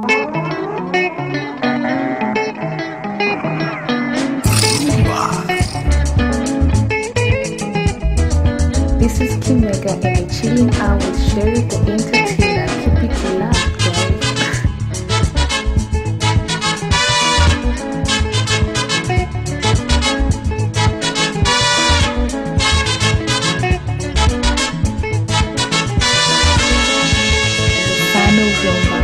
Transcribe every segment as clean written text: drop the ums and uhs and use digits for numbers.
This is Kimega and you're chilling out with Sherry the Entertainer. Keep it locked, guys. Final rumba.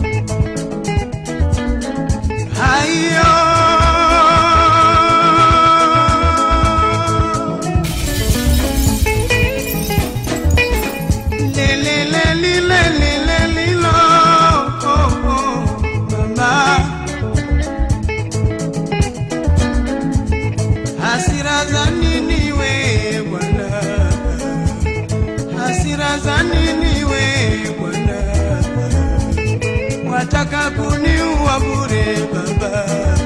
Hasira za nini we Bwana, hasira za nini we Bwana, wataka kuniua bure Baba,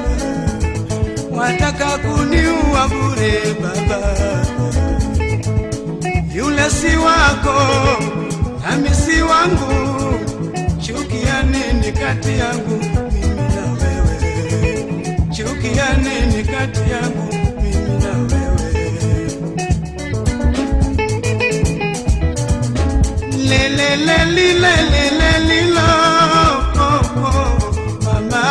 wataka kuniua bure Baba. Yule si wako nami si wangu, chukia nini kati yangu mimi na wewe, chukia nini kati yangu mimi na wewe. Le le le li le le le li lo oh, oh, mama.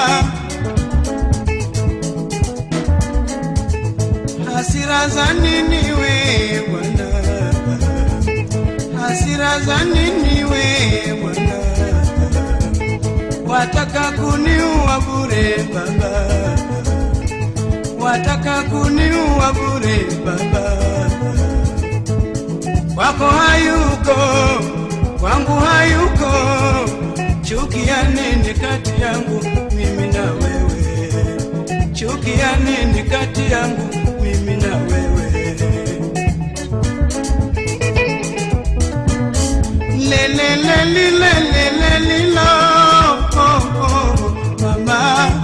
Hasira za nini we Bwana, hasira za nini we Bwana, wataka kuniua bure Baba, wataka kuniua bure Baba. Kwako hayuko, kwangu hayuko, chukia nini kati yangu mimi na wewe, chukia nini kati yangu mimi na wewe. Le le le li le le le li lo oh, oh, mama.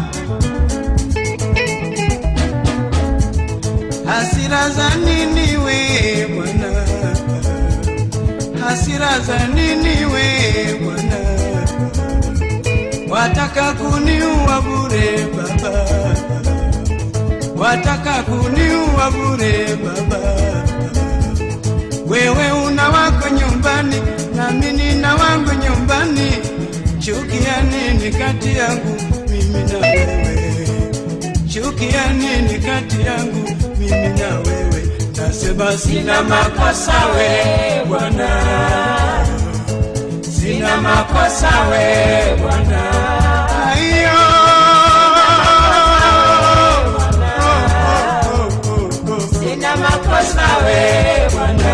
Hasira za nini we Bwana, hasira za nini we Bwana, wataka kuniua bure Baba, wataka kuniua bure Baba. Wewe una wako nyumbani na mimi nina wangu nyumbani, chukia nini kati yangu mimi na wewe, chukia nini kati yangu mimi na wewe. Nasema sina makosa we Bwana, sina makosa we Bwana. Ayo sina makosa we Bwana.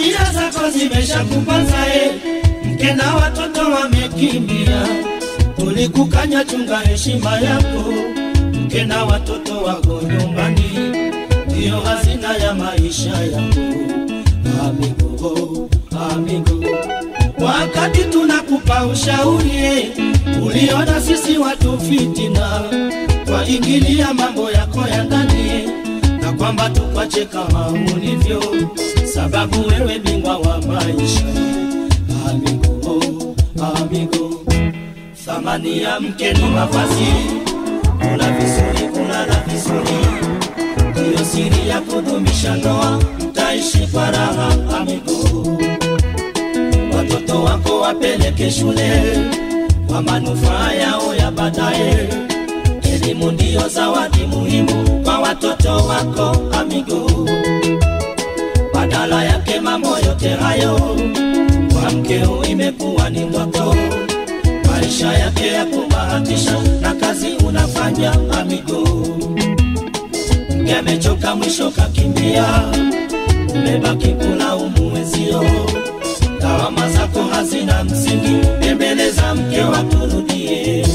familia zako zimeshakupanza mke na watoto wamekimbia. Tulikukanya chunga heshima yako, mke na watoto wako nyumbani, ndio hazina ya maisha yako. Amigo, amigo, wakati tunakupa ushauri, uliona sisi watu fitina, twaingilia mambo yako ya ndani, na kwamba tukwache kama ulivyo, sababu wewe bingwa wa maisha. Amigo, amigo, thamani ya mke ni mavazi, kula vizuri, kulala vizuri, ndio siri ya kudumisha ndoa, mtaishi kwa raha. Amigo, watoto wako wapeleke shule kwa manufaa yao ya baadaye. Elimu ndio zawadi muhimu kwa watoto wako. Amigo, badala yake mambo yote hayo kwa mkeo imekuwa ni ndoto, maisha yake ya kubahatisha na kazi unafanya. Amigo, mke amechoka mwisho kakimbia, umebaki kulaumu wenzio, lawama zako hazina msingi, bembeleza mke wako rudie.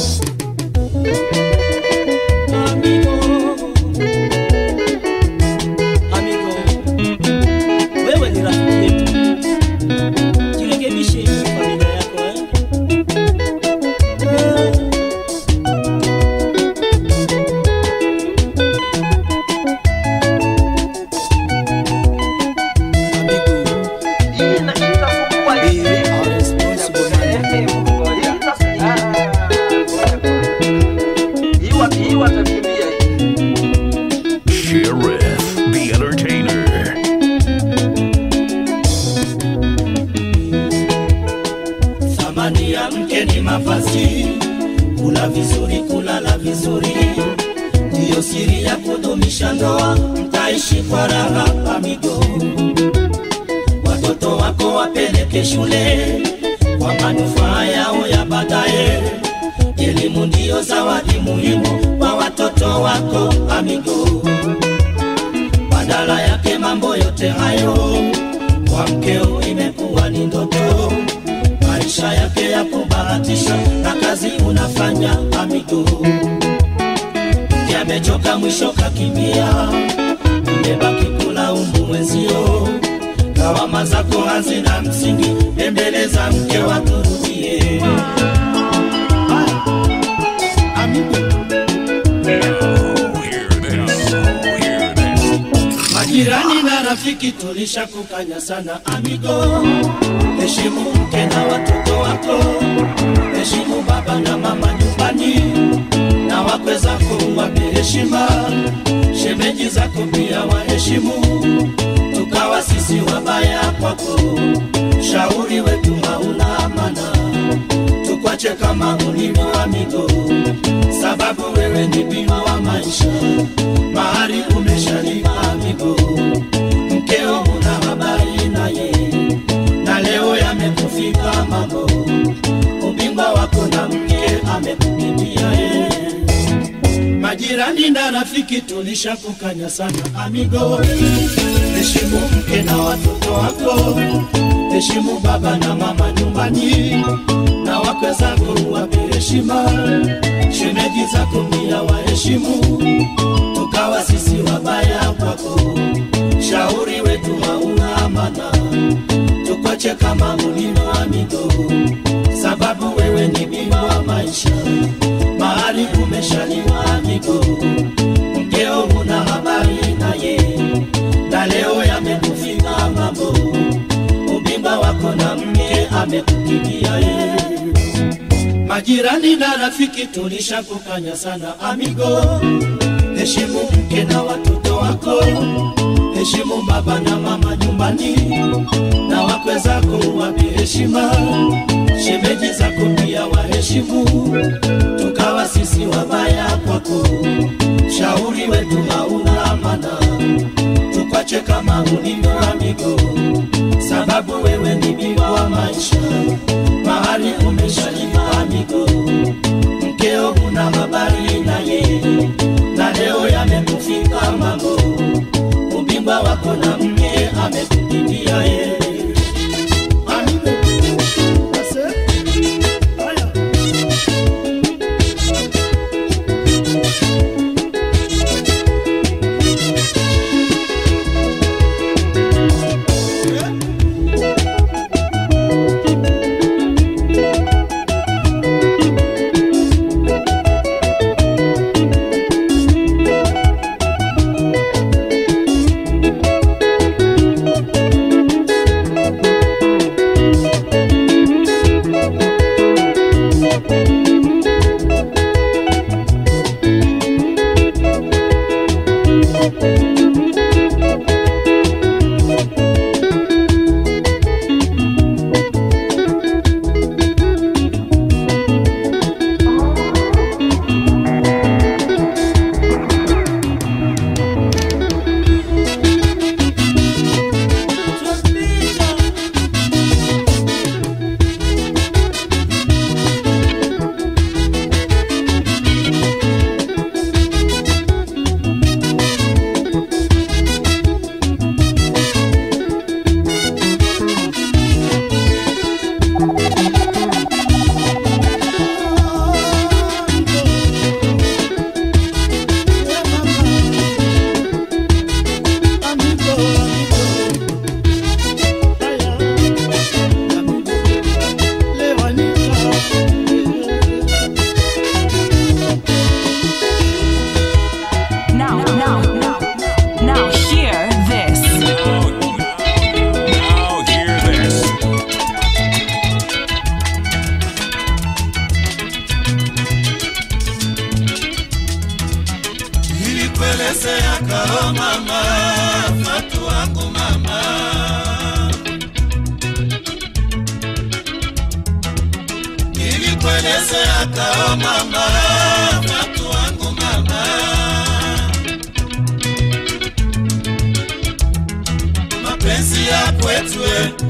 Amigo, amigo, wewe ni rafiki yetu, jirekebishe familia yako Sheriff the Entertainer. Thamani ya mke ni mavazi, kula vizuri, kulala vizuri, ndio siri ya kudumisha ndoa, mtaishi kwa raha. Amigo, watoto wako wapeleke shule kwa manufaa yao ya baadaye. Elimu ndio zawadi muhimu kwa watoto wako. Amigo, badala yake mambo yote hayo kwa mkeo imekuwa ni ndoto, maisha yake ya kubahatisha na kazi unafanya. Amigo, mke amechoka mwisho kakimbia, umebaki kulaumu wenzio, lawama zako hazina msingi, bembeleza mke wako rudie. Majirani na rafiki tulishakukanya sana. Amigo, heshimu mke na watoto wako, heshimu baba na mama nyumbani, na wakwe zako wape heshima, shemeji zako pia waheshimu, tukawa sisi wabaya kwako, shauri wetu hauna amana, tukwache kama ulivyo. Amigo, sababu wewe ni bima wa maisha, mahari umeshalipa. Amigo, mkeo una habari naye, na leo yamekufika mambo, ubingwa wako na mke amekukimbia. Majirani na rafiki tulishakukanya sana. Amigo, heshimu mke na watoto wako, heshimu baba na mama nyumbani, na wakwe zako wape heshima, shemeji zako pia waheshimu, tukawa sisi wabaya kwako, shauri wetu hauna amana, tukwache kama ulivyo. Amigo, sababu wewe ni bima wa maisha, mahali umeshaliwa. Amigo, mkeo una habari naye, na leo yamekufika mambo, ubimba wako na mke amekukimbia. Majirani na rafiki tulishakukanya sana. Amigo, heshimu mke na watoto wako, heshimu baba na mama nyumbani, na wakwe zako wape heshima, shemeji zako pia waheshimu, tukawa sisi wabaya kwako, shauri wetu hauna amana, tukwache kama ulivyo. Amigo, sababu wewe ni bima wa maisha, mahali umeshalipa. Amigo, mkeo una habari naye, na leo yamekufika mambo, ubingwa wako na mke amekukimbia. Usieleze akao mama, watu wangu mama. Mapenzi ya kwetu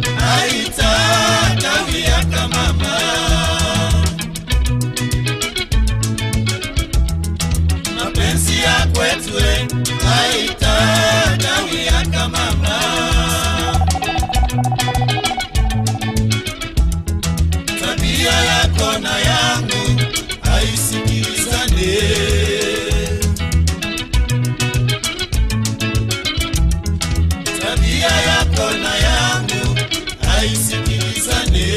haitakawia kama mama. Mapenzi ya kwetu haitakawia kama mama. Tabia yako na yangu haisikilizane. Tabia yako na yangu haisikilizane.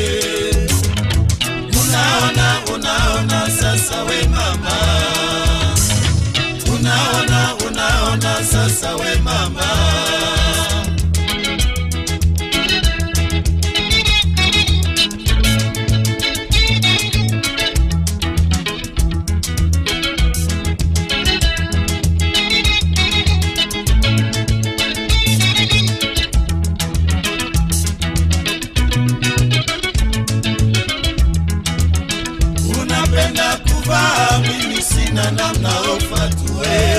Unaona sasa we mama. Unaona sasa we mama. Unapenda kuvaa, mimi sina namna ufatue.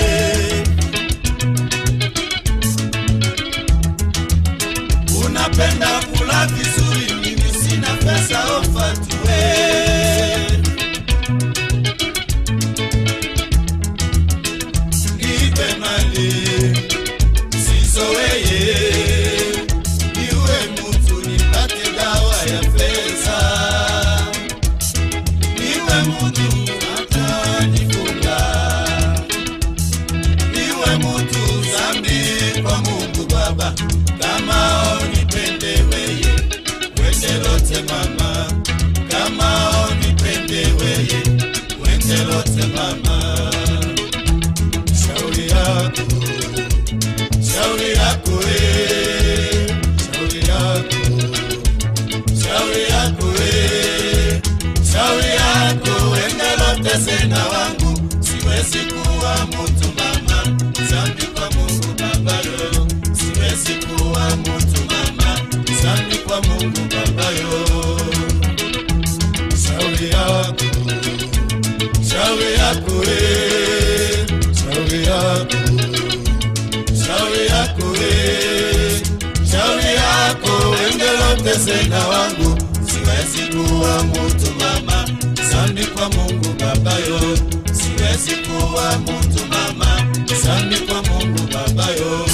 Unapenda kula vizuri, mimi sina pesa ufatue. Nipe mali sizoweye, niwe mtu nipate dawa ya pesa. Niwe mtu atanifunga, niwe mtu zambi kwa Mungu Baba. Kama unipende weye, wende lote mama. Kama unipende weye, wende lote mama. Shauri yako, shauri yako shauri yako, shauri yako shauri yako, wende lote sena wangu. Siwezi kuwa mtu mama, zambi kwa Mungu Baba yo. Siwezi kuwa mtu mama, zambi kwa Mungu Baba yo. Shauri yako, shauri yako shauri yako, shauri yako shauri yako, wende lote sena wangu. Siwezi kuwa mtu mama, zambi kwa Mungu Baba yo. Siwezi kuwa mtu mama, zambi kwa Mungu Baba yo.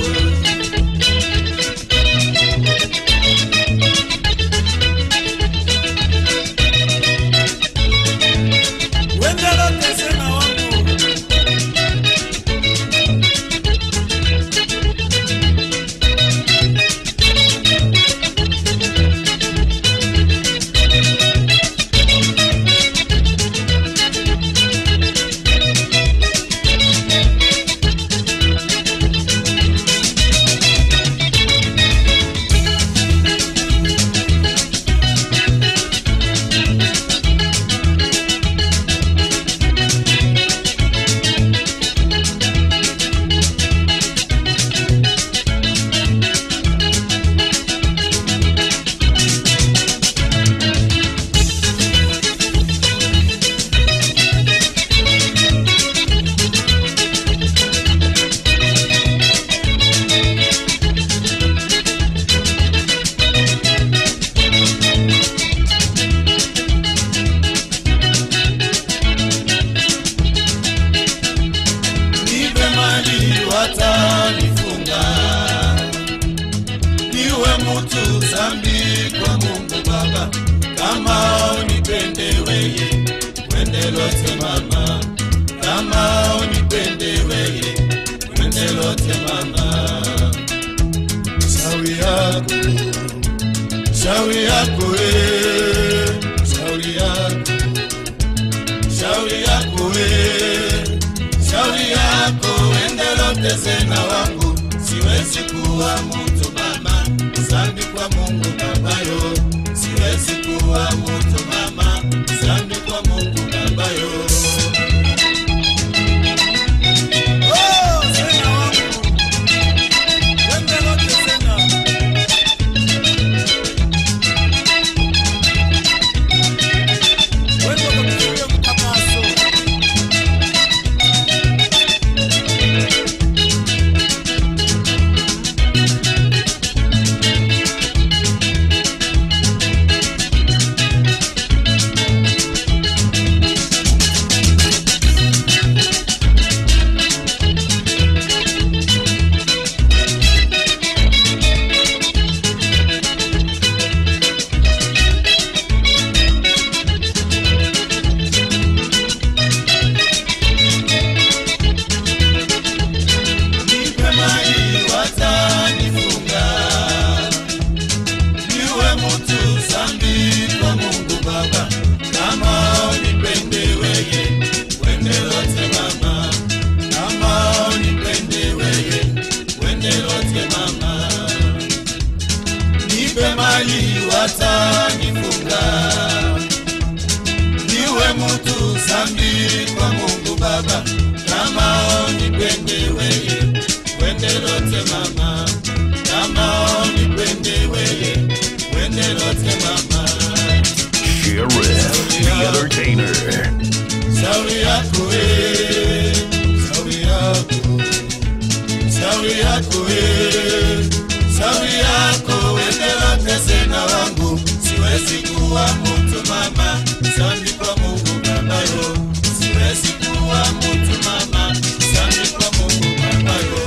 Wende lote sena wangu. Watanifunga, niwe mtu zambi kwa Mungu Baba. Kama unipende weye, wende lote mama. Kama unipende weye, wende lote mama. Shauri yako, shauri yako shauri yako, shauri yako shauri yako, wende lote sena wangu. Siwezi kuwa mtu mama, zambi kwa Mungu Baba yo. Siwezi kuwa mtu mama, zambi kwa Mungu Baba yo. Sena wangu, wende lote sena. nipe mali watanifunga, niwe mtu zambi kwa Mungu Baba, kama nipende wewe wende lote mama, kama nipende wewe wende lote mama. Sheriff, the entertainer. Sauri yako sauri yako, sauri yako sauri yako, wende lote sena wangu, siwezi kuwa mtu mama, zambi kwa Mungu Baba yo, siwezi kuwa mtu mama, zambi kwa Mungu Baba yo.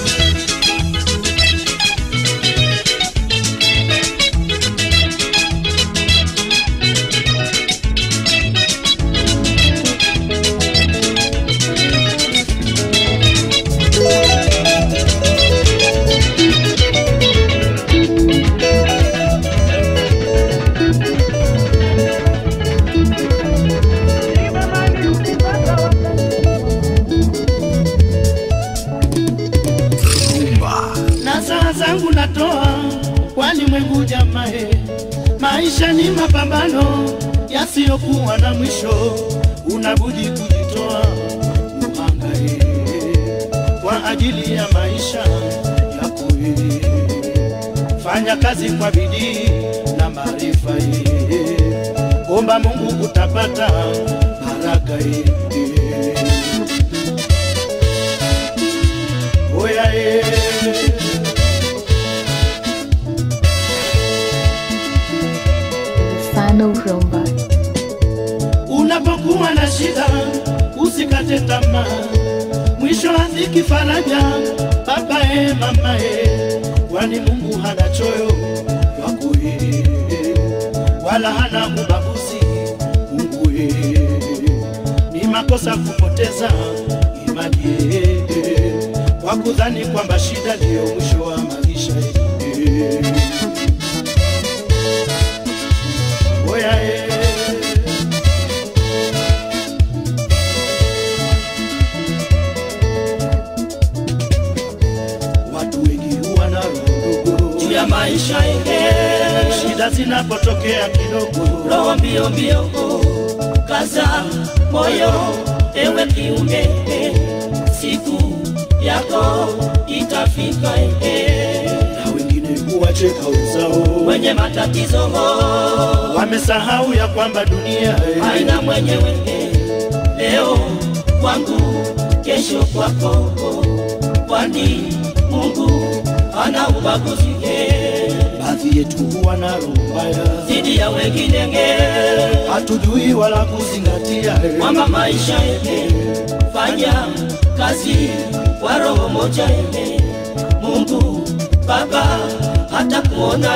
Zangu natoa walimwengu jamae, maisha ni mapambano yasiyokuwa na mwisho, unabudi kujitoa uhangae kwa ajili ya maisha yako. Fanya kazi kwa bidii na maarifa, omba Mungu utapata baraka. Oya Final rumba. Unapokuwa na shida usikate tamaa, mwisho haziki faraja baba mama kwani Mungu hana choyo wako wala hana ubaguzi Mungu ni makosa kupoteza imani kwa kudhani kwamba shida ndio mwisho wa maisha. Watu wengi wana roho juu ya maisha, shida zinapotokea kidogo, roho mbio mbio, kaza moyo ewe kiume, siku yako itafika. Na wengine huwacheka wenzao wenye matatizo, wamesahau ya kwamba dunia haina mwenyewe, leo kwangu kesho kwako, kwani Mungu hana ubaguzi. Baadhi yetu wana roho mbaya dhidi ya wengine, hatujui wala kuzingatia kwamba maisha fanya kazi kwa roho moja, Mungu Baba hata kuona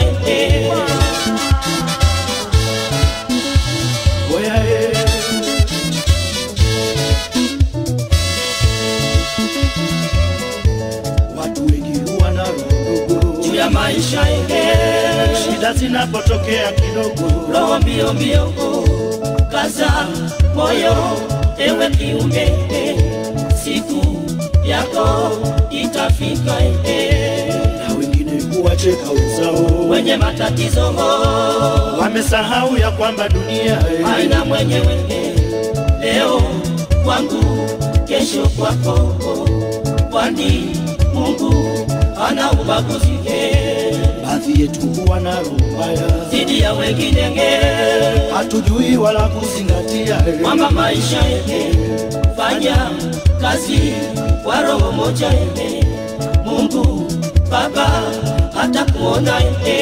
watu wengi wana roho juu ya maisha, shida zinapotokea kidogo, roho mbio mbio, kaza moyo ewe kiume, siku yako itafika. Na wengine huwacheka wenzao wenye matatizo, wamesahau ya kwamba dunia haina mwenyewe, leo kwangu kesho kwako, kwani Mungu hana ubaguzi. Baadhi yetu wana roho mbaya dhidi ya wengine, hatujui wala kuzingatia kwamba maisha fanya kazi kwa roho moja, Mungu Baba hata kuona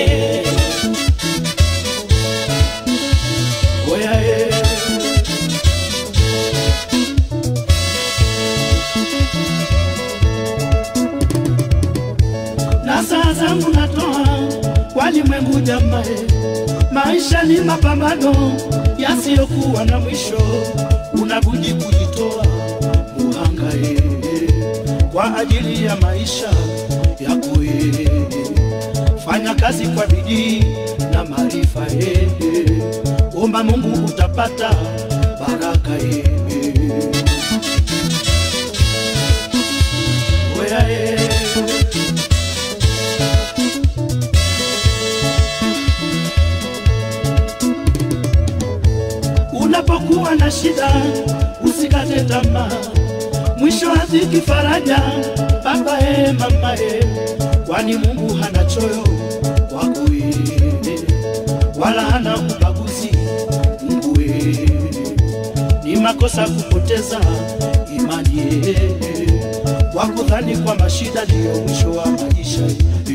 na saa zangu natoa walimwengu jamae, maisha ni mapambano yasiyokuwa na mwisho, unabudi kujitoa uhangae kwa ajili ya maisha yako. Fanya kazi kwa bidii na maarifa, omba Mungu utapata baraka. unapokuwa na shida usikate tamaa, mwisho haziki faraja baba mama kwani Mungu hana choyo kwako wala hana ubaguzi Mungu ni makosa kupoteza imani kwa kudhani kwa mashida ndio mwisho wa maisha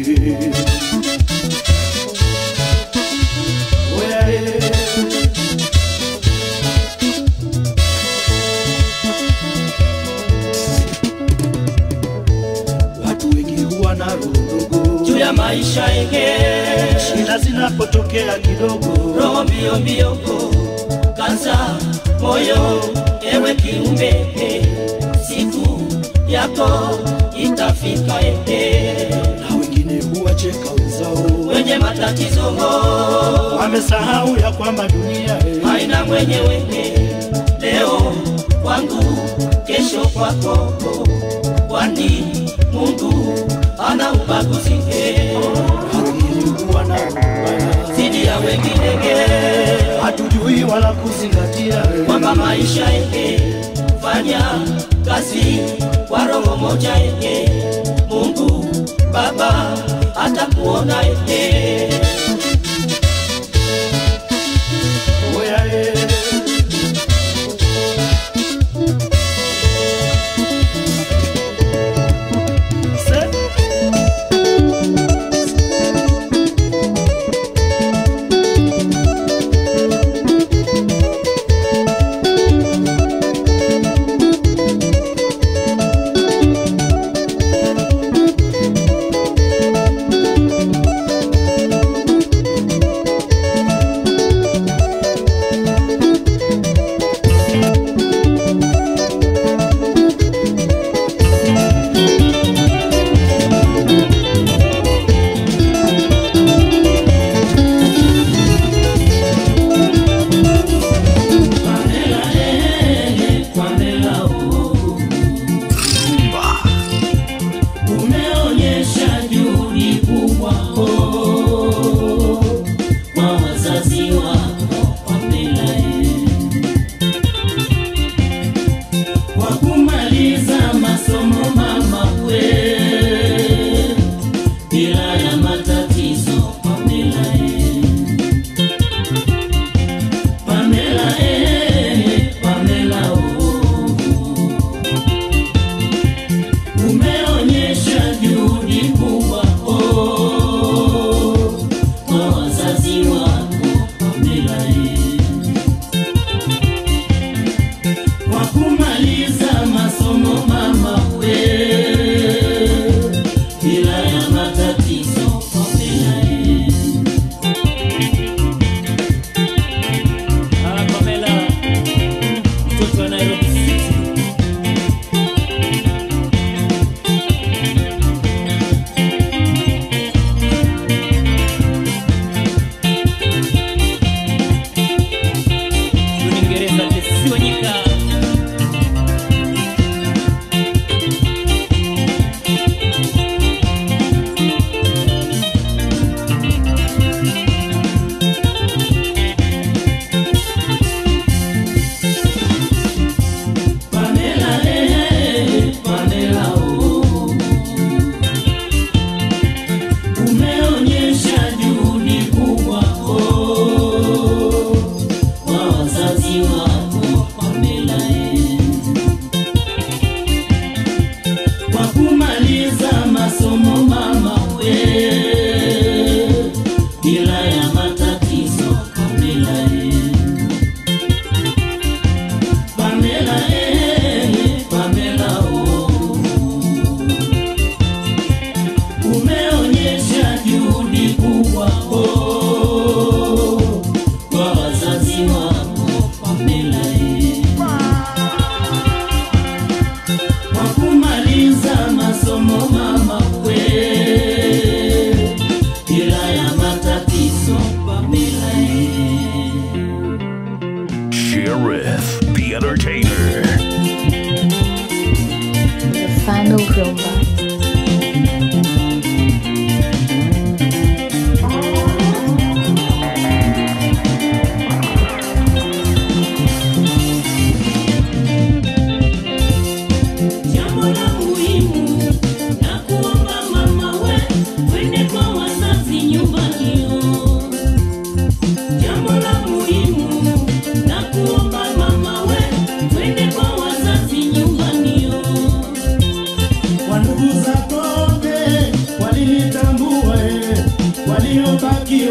watu wengi huwa na roho juu ya maisha yake, shida zinapotokea kidogo roho mbio mbio kanza moyo. Ewe kiumbe siku yako itafika na wengine huwacheka wenzao wenye matatizo wamesahau ya kwamba dunia haina mwenyewe. Leo kwangu kesho kwako, kwani Mungu ana ubaguzi zidi ya wengine. Hatujui wala kuzingatia kwamba maisha yake fanya kazi kwa roho moja Mungu Baba atakuona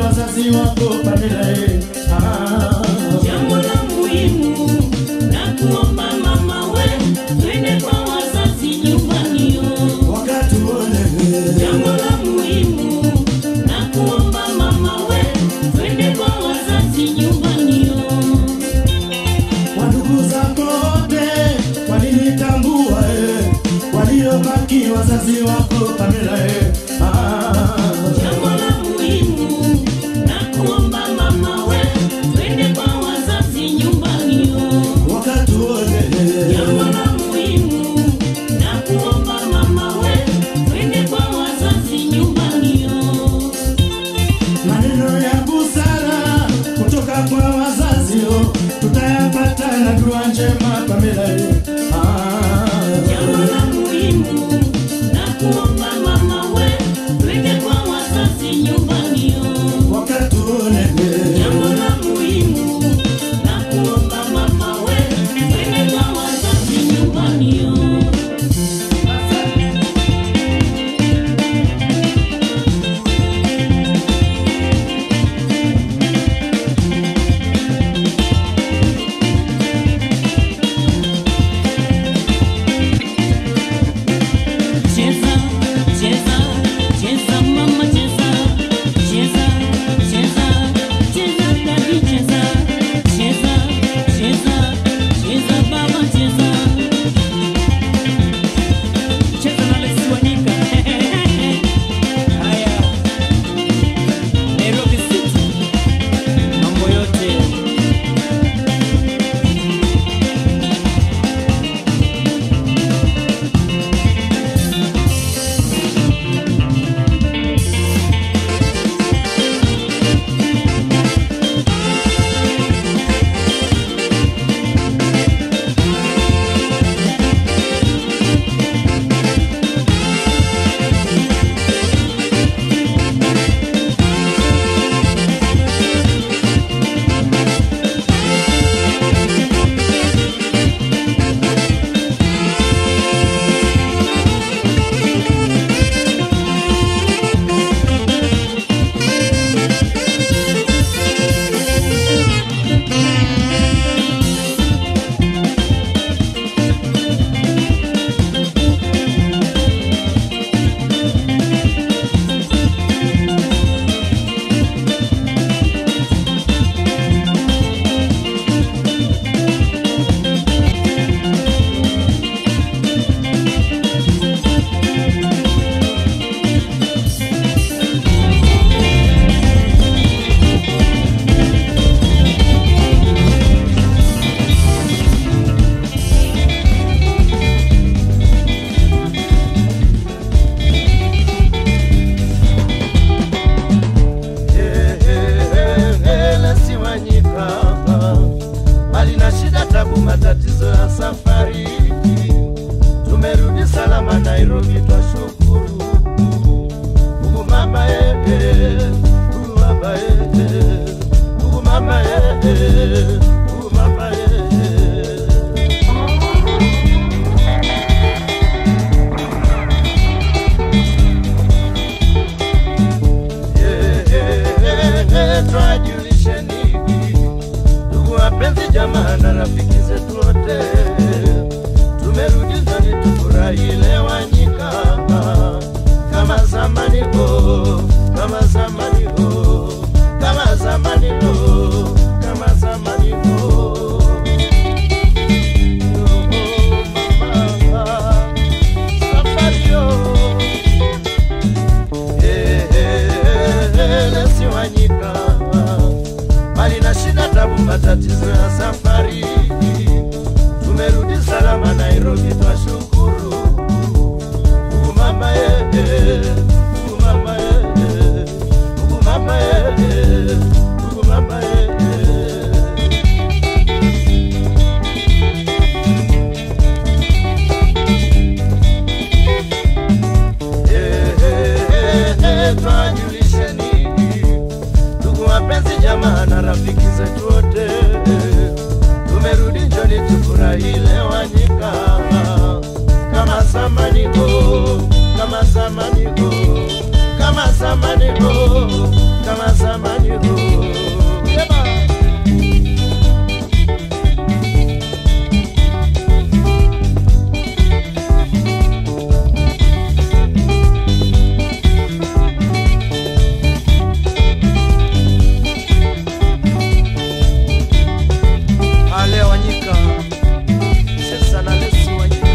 wazazi wako Pamela. Jambo la muhimu na kuomba mama we, twende kwa wazazi nyumbani wakati wote. Jambo la muhimu na kuomba mama we, twende kwa wazazi nyumbani Wandugu zako wote walinitambua, waliobaki wazazi wako Pamela. Jambo la muhimu na kuomba mama we, twende kwa wazazi nyumbani wakati wote. Jambo la muhimu na kuomba mama we, twende kwa wazazi nyumbani Maneno ya busara kutoka kwa wazazi tutayapata na dua njema Pamela. Jambo la muhimu na kuomba mama we, twende kwa wazazi nyumbani wakati wote. Jambo la muhimu na kuomba mama we, twende kwa wazazi nyumbani Cheza, cheza, cheza mama cheza, cheza, cheza, cheza daddy cheza, cheza, cheza, cheza baba cheza. Cheza na Alex Wanyika. Haya. Nairobi City. Mambo yote. Matatizo ya safari, tumerudi salama Nairobi, twashukuru Mungu mama Mungu baba Mungu mama Mungu baba twajulisheni ndugu wapenzi jamaa na rafiki zetu wote, tumerudi ndani tufurahi leo Wanyika kama zamani ho, kama zamani ho, kama zamani ho, kama zamani ho. Matatizo ya safari, tumerudi salama Nairobi, twashukuru Mungu mama Mungu mama Mungu mama Mungu mama twajulisheni ndugu wapenzi jamaa na rafiki zetu wote, tumerudi njoni tufurahi leo Wanyika kama zamani ho, kama zamani ho, kama zamani ho, kama kama zamani. Yeba. Ale Wanyika, sasa na Lesi Wanyika.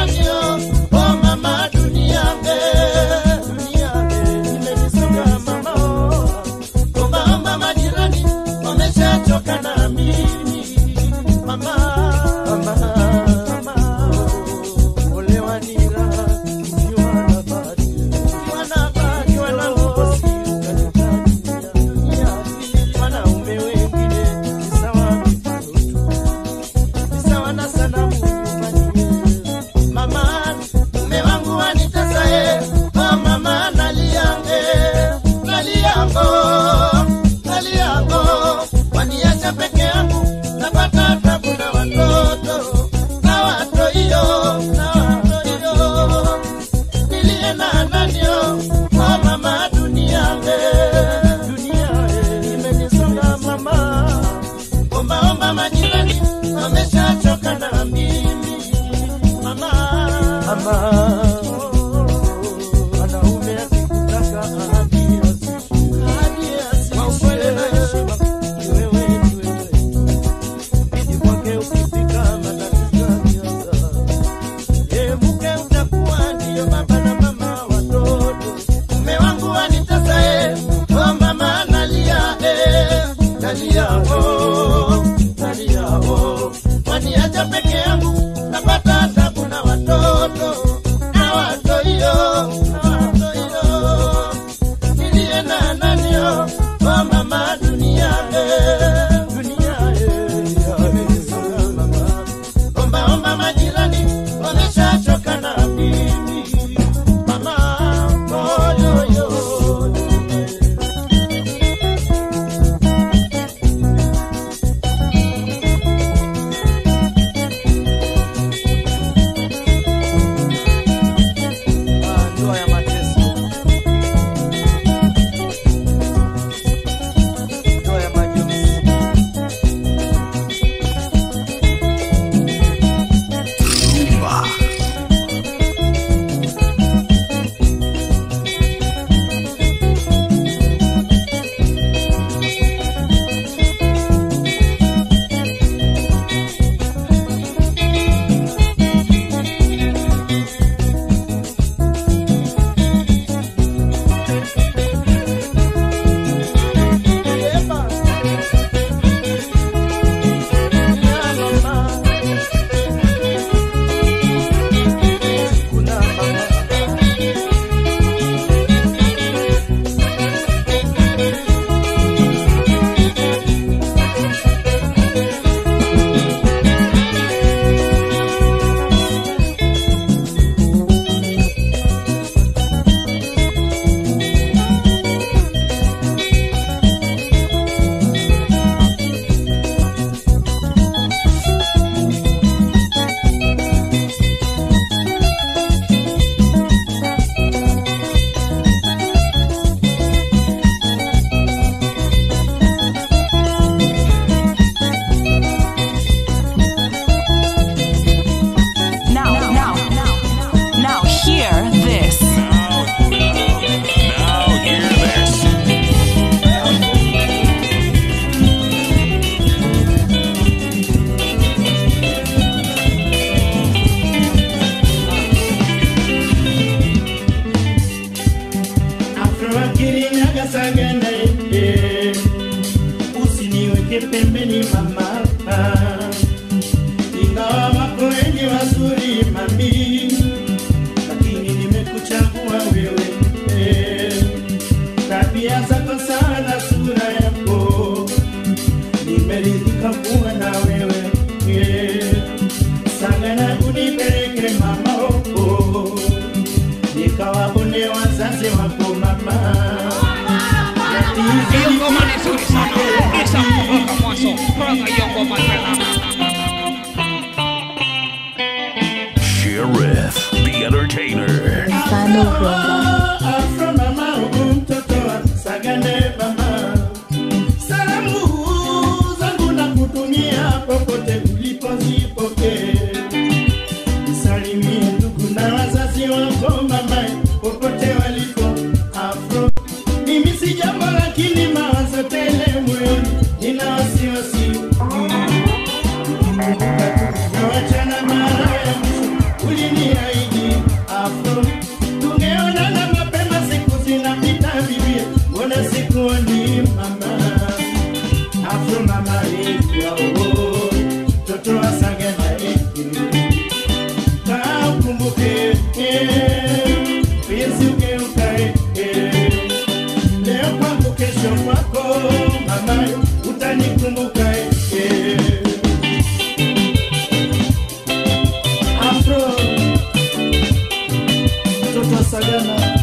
Mama Kirinyaga Sagana, usiniweke pembeni mama, ingawa wako wengi wazuri mami, lakini nimekuchagua wewe. Tabia zako sana, sura yako, nimeridhika kuwa na wewe. Sagana unipeleke mama huko, nikawaone wazazi wako mama. Hiyo ngoma ni nzuri sana. Isa kutoka mwanzo mpaka hiyo ngoma tena. Sheriff, the entertainer. Mfano Roma. Afro mama mtoto wa Sagane mama. Salamu zangu na kutumia popote ulipozipokea. Salimie ndugu na wazazi wako mama popote walipo. Afro mimi si jambo lakini mawazo tele moyoni, nina wasiwasi. Nawachana mara ya mwisho uliniahidi Afro, tungeonana mapema, siku zinapita vivyo, mbona sikuoni mama? Afro mama yao mtoto wa Sagana, kaa ukumbuke penzi ugeukae, leo kwangu kesho kwako mama, utanikumbuka. Afro mtoto wa Sagana.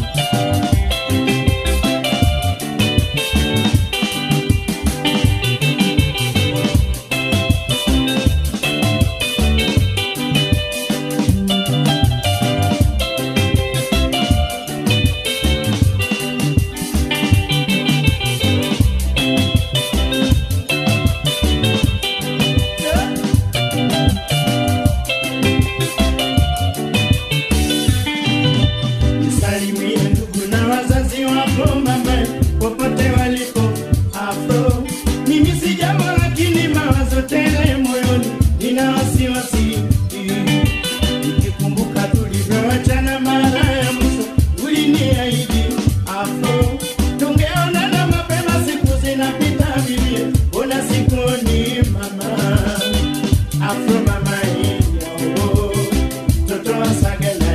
Salimie ndugu na wazazi wako mama popote walipo. Afro mimi si jambo lakini mawazo tele moyoni, nina wasiwasi. Nikikumbuka tulivyoachana mara ya mwisho uliniahidi Afro, tungeonana mapema, siku zinapita vivyo, mbona sikuoni mama? Afro mama yao mtoto wa Sagana,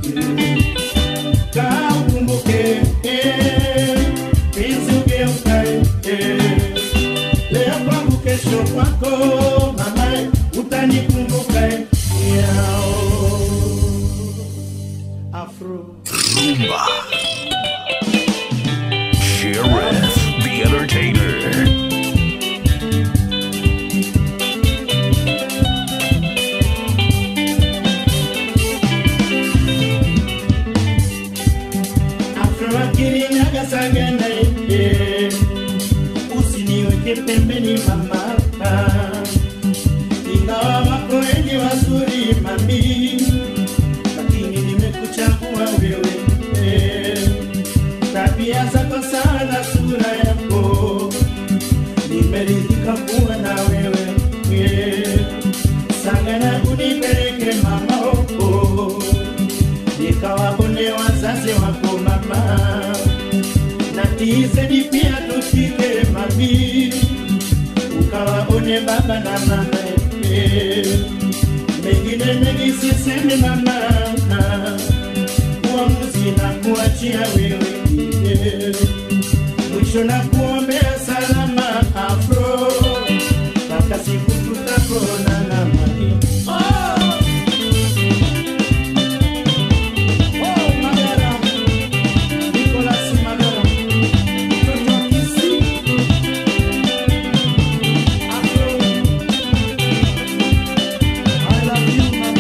kaa ukumbuke penzi ugeukae, leo kwangu kesho kwako mama, utanikumbuka yao. Afro Rumba. Sheriff, the entertainer. Afro Kirinyaga Sagana, usiniweke pembeni mama, ingawa wako wengi wazuri mami, lakini nimekuchagua wewe. Tabia zako sana, sura yako, nimeridhika kuwa na wewe. Sagana unipeleke mama huko, nikawaone wazazi wako mama, na tisedi pia tufike mami, ukawaone baba na mama. Mengine mengi sisemi mama, uamuzi na kuachia wewe. Mwisho na kuombea salama Afro, mpaka siku tutakonana mami. Magara Nicolas Magara, mtoto wa Kisi. Afro I love you mama.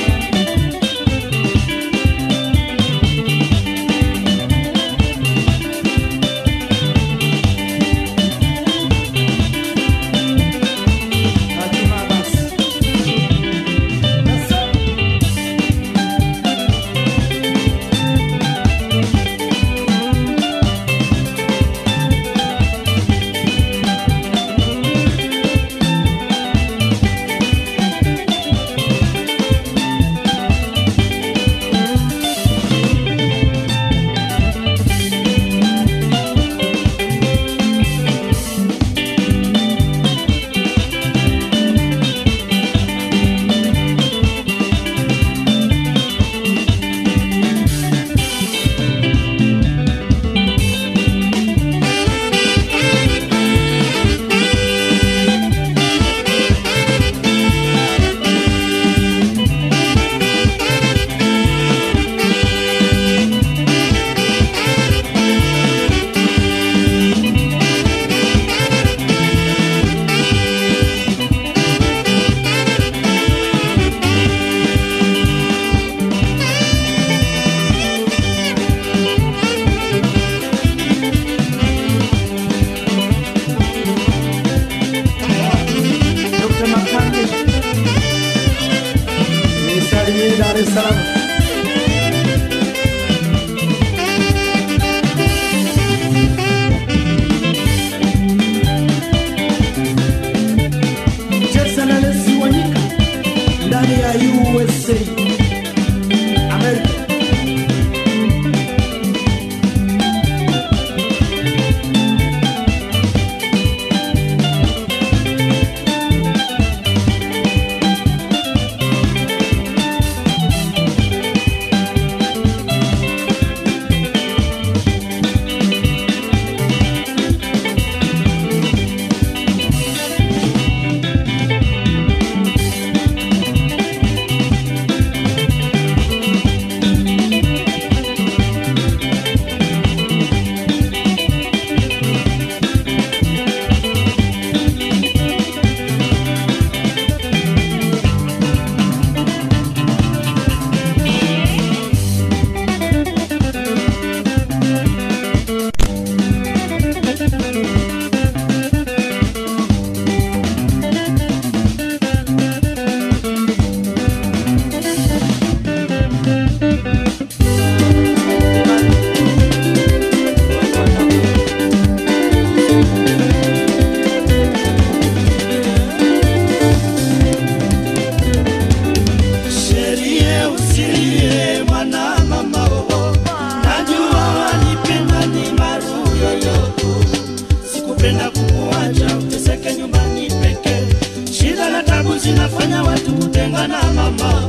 sikupenda kukuacha uteseke nyumbani peke. Shida na tabu zinafanya watu kutengana mama.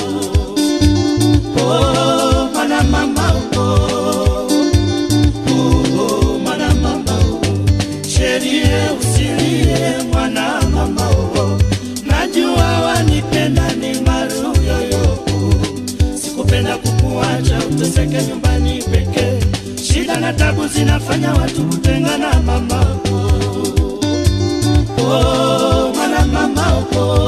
Oh, mana mama, mana mama, sherie usilie mwana mama, najua wanipenda ni maru yoyo. Sikupenda kukuacha uteseke nyumbani peke. Shida na tabu zinafanya watu kutengana mama. Oh, mana mama,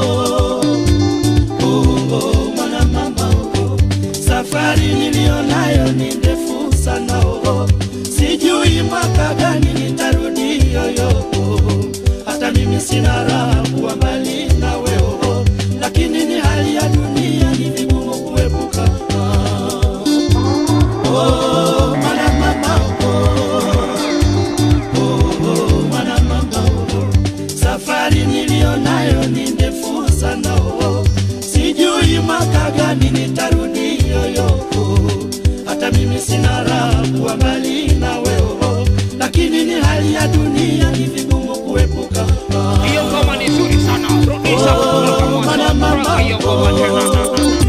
mana mama, safari nilionayo ni ndefu sana. Sijui mwaka gani nitarudi yoyo. Hata mimi sina raha kuwa mbali na wewe, lakini ni hali ya dunia, ni vigumu kuepuka. Oh, mana mama, mana mama, safari nilionayo ni ndefu sana. Sijui mwaka gani nitarudi yoyo. Hata mimi sina raha kuwa mbali na wewe, lakini ni hali ya dunia, ni vigumu kuepuka. Hiyo ngoma ni nzuri sana. Rudisha kutoka mwanzo. Hiyo ngoma tena.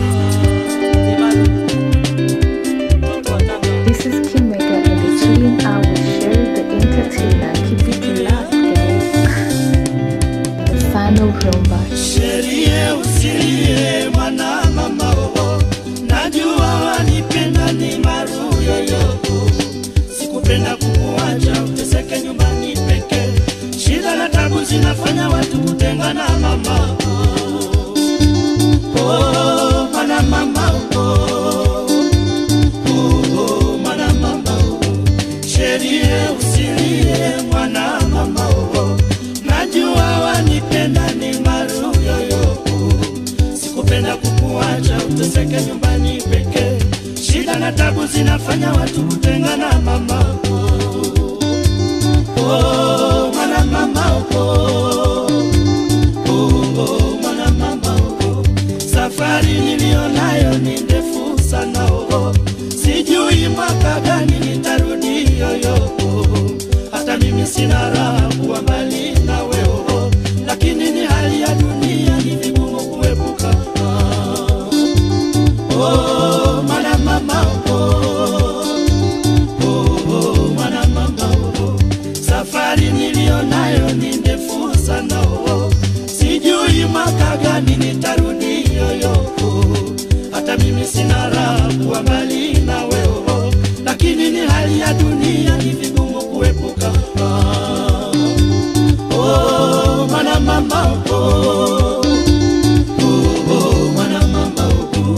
This is Kim Mega and you're chilling out with Sherry the entertainer. Keep it locked, guys. The final rumba. Sherie usilie mwana mama, najua wanipenda ni maru yoyo. Sikupenda kukuacha uteseke nyumbani peke. Shida na tabu zinafanya watu kutengana mama. Oh, mana mama, mana mama, sherie usilie mwana mama, najua wanipenda ni maru yoyo. Sikupenda kukuacha uteseke nyumbani peke. Shida na tabu zinafanya watu kutengana mama. Oh, mana mama, mana mama, safari nilionayo ni ndefu sana. Sijui mwaka gani nitarudi yoyo. Hata mimi sina raha kuwa mbali na wewe, lakini ni hali ya dunia, ni vigumu kuepuka. Oh, mana mama, mana mama, safari nilionayo ni ndefu sana. Sijui mwaka gani nitarudi yoyo. Hata mimi sina raha kuwa mbali na wewe, lakini ni hali ya dunia, ni vigumu kuepuka. Oh, mana mama, mana mama,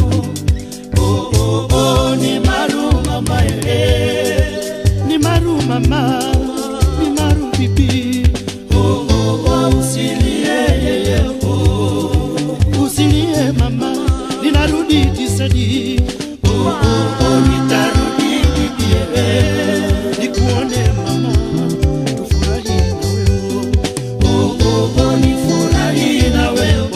ni maru mama, ni maru mama, ni maru bibi. Usilie, usilie mama, ninarudi tisadi. Nitarudi bibi, nikuone mama, tufurahi na wewe. Nifurahi na wewe.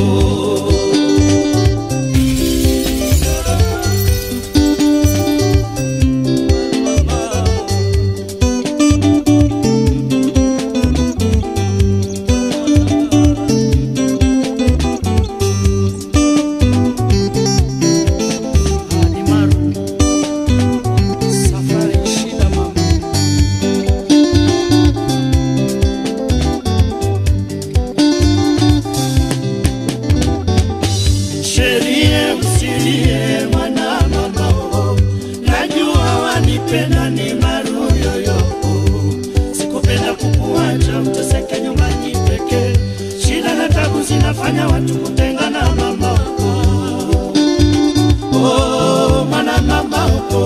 Sherie usilie mwana mama, najua wanipenda ni maru yoyo. Sikupenda kukuacha uteseke nyumbani peke. Shida na tabu zinafanya watu kutengana mama. Oh, mana mama,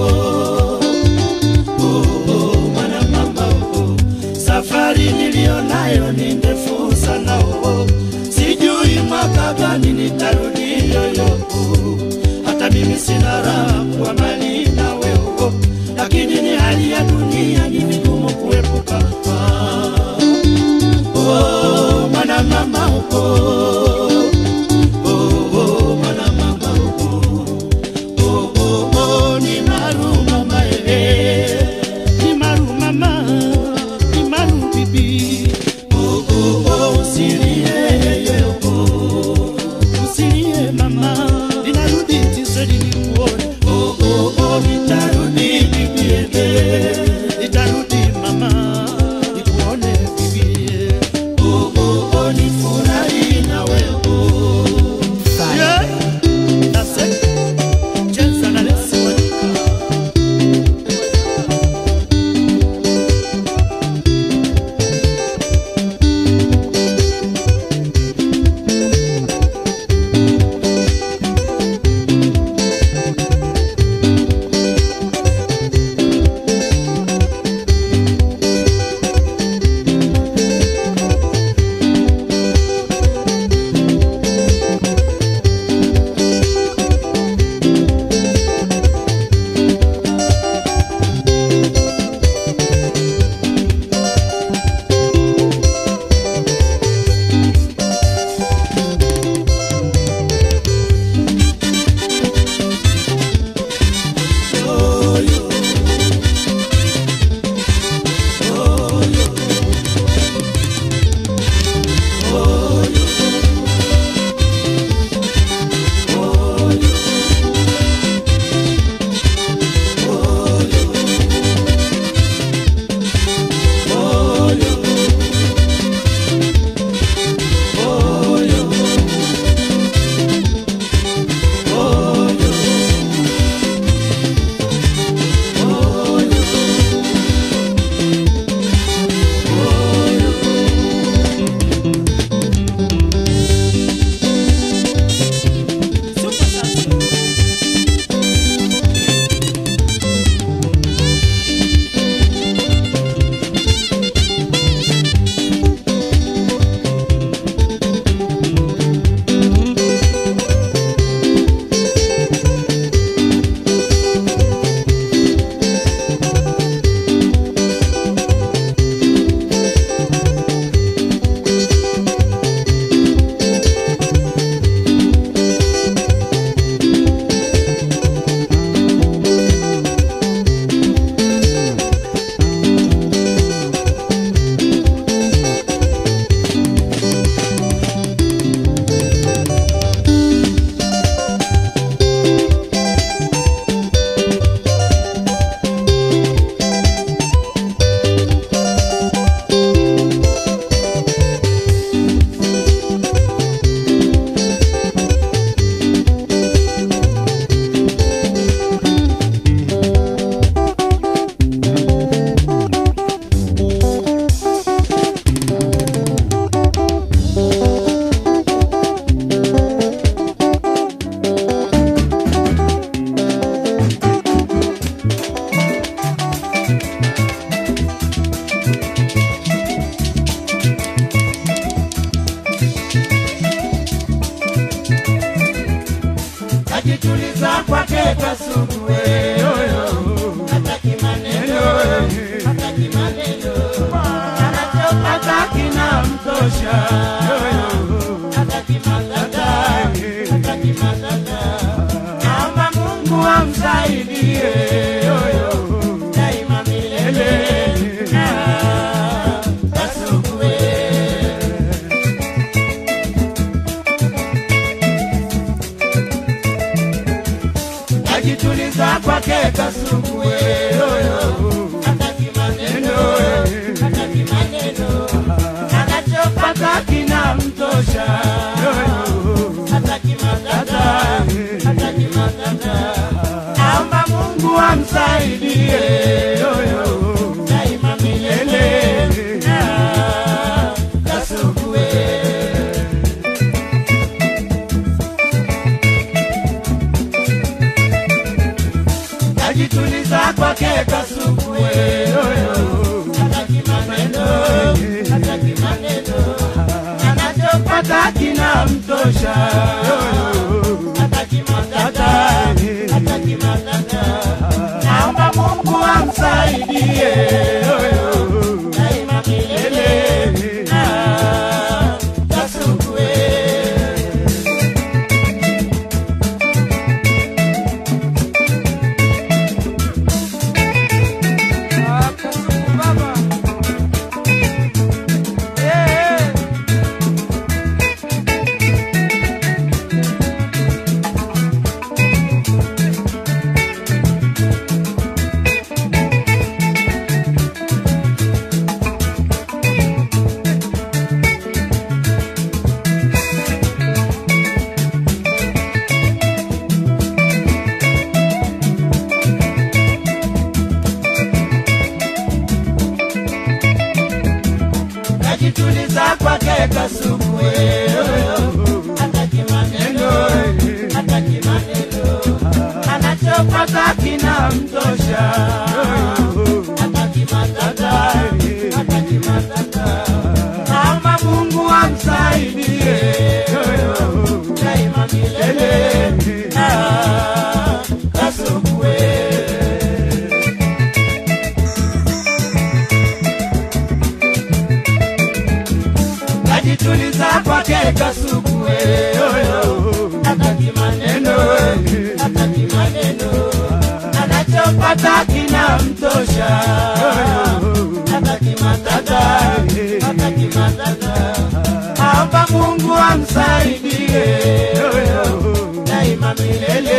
mana mama, safari nilionayo ni ndefu sana. Sijui mwaka gani nitarudi yoyo. Hata mimi sina raha kuwa mbali na wewe, lakini ni hali ya dunia, ni vigumu kuepuka. Oh, mana mama, mana mama, ni maru mtosha, hataki matata, hataki matata. Naomba Mungu amsaidie daima milele, Kasuku. Ajituliza kwake Kasuku, hataki maneno, hataki maneno. Anachopata kina mtosha, hataki matata, hataki matata. Naomba Mungu amsaidie daima milele, Kasuku. Ajituliza kwake Kasuku, hataki maneno, hataki maneno. Anachopata kina mtosha, hataki matata, hataki matata. Naomba Mungu amsaidie daima milele, Kasuku. Ajituliza kwake Kasuku, hataki maneno, hataki maneno. Anachopata kina mtosha, hataki matata, hataki matata. Naomba Mungu amsaidie daima milele, Kasuku. Ajituliza kwake Kasuku, hataki maneno, hataki maneno. Anachopata kina mtosha, hataki matata, hataki matata. Naomba Mungu amsaidie daima milele,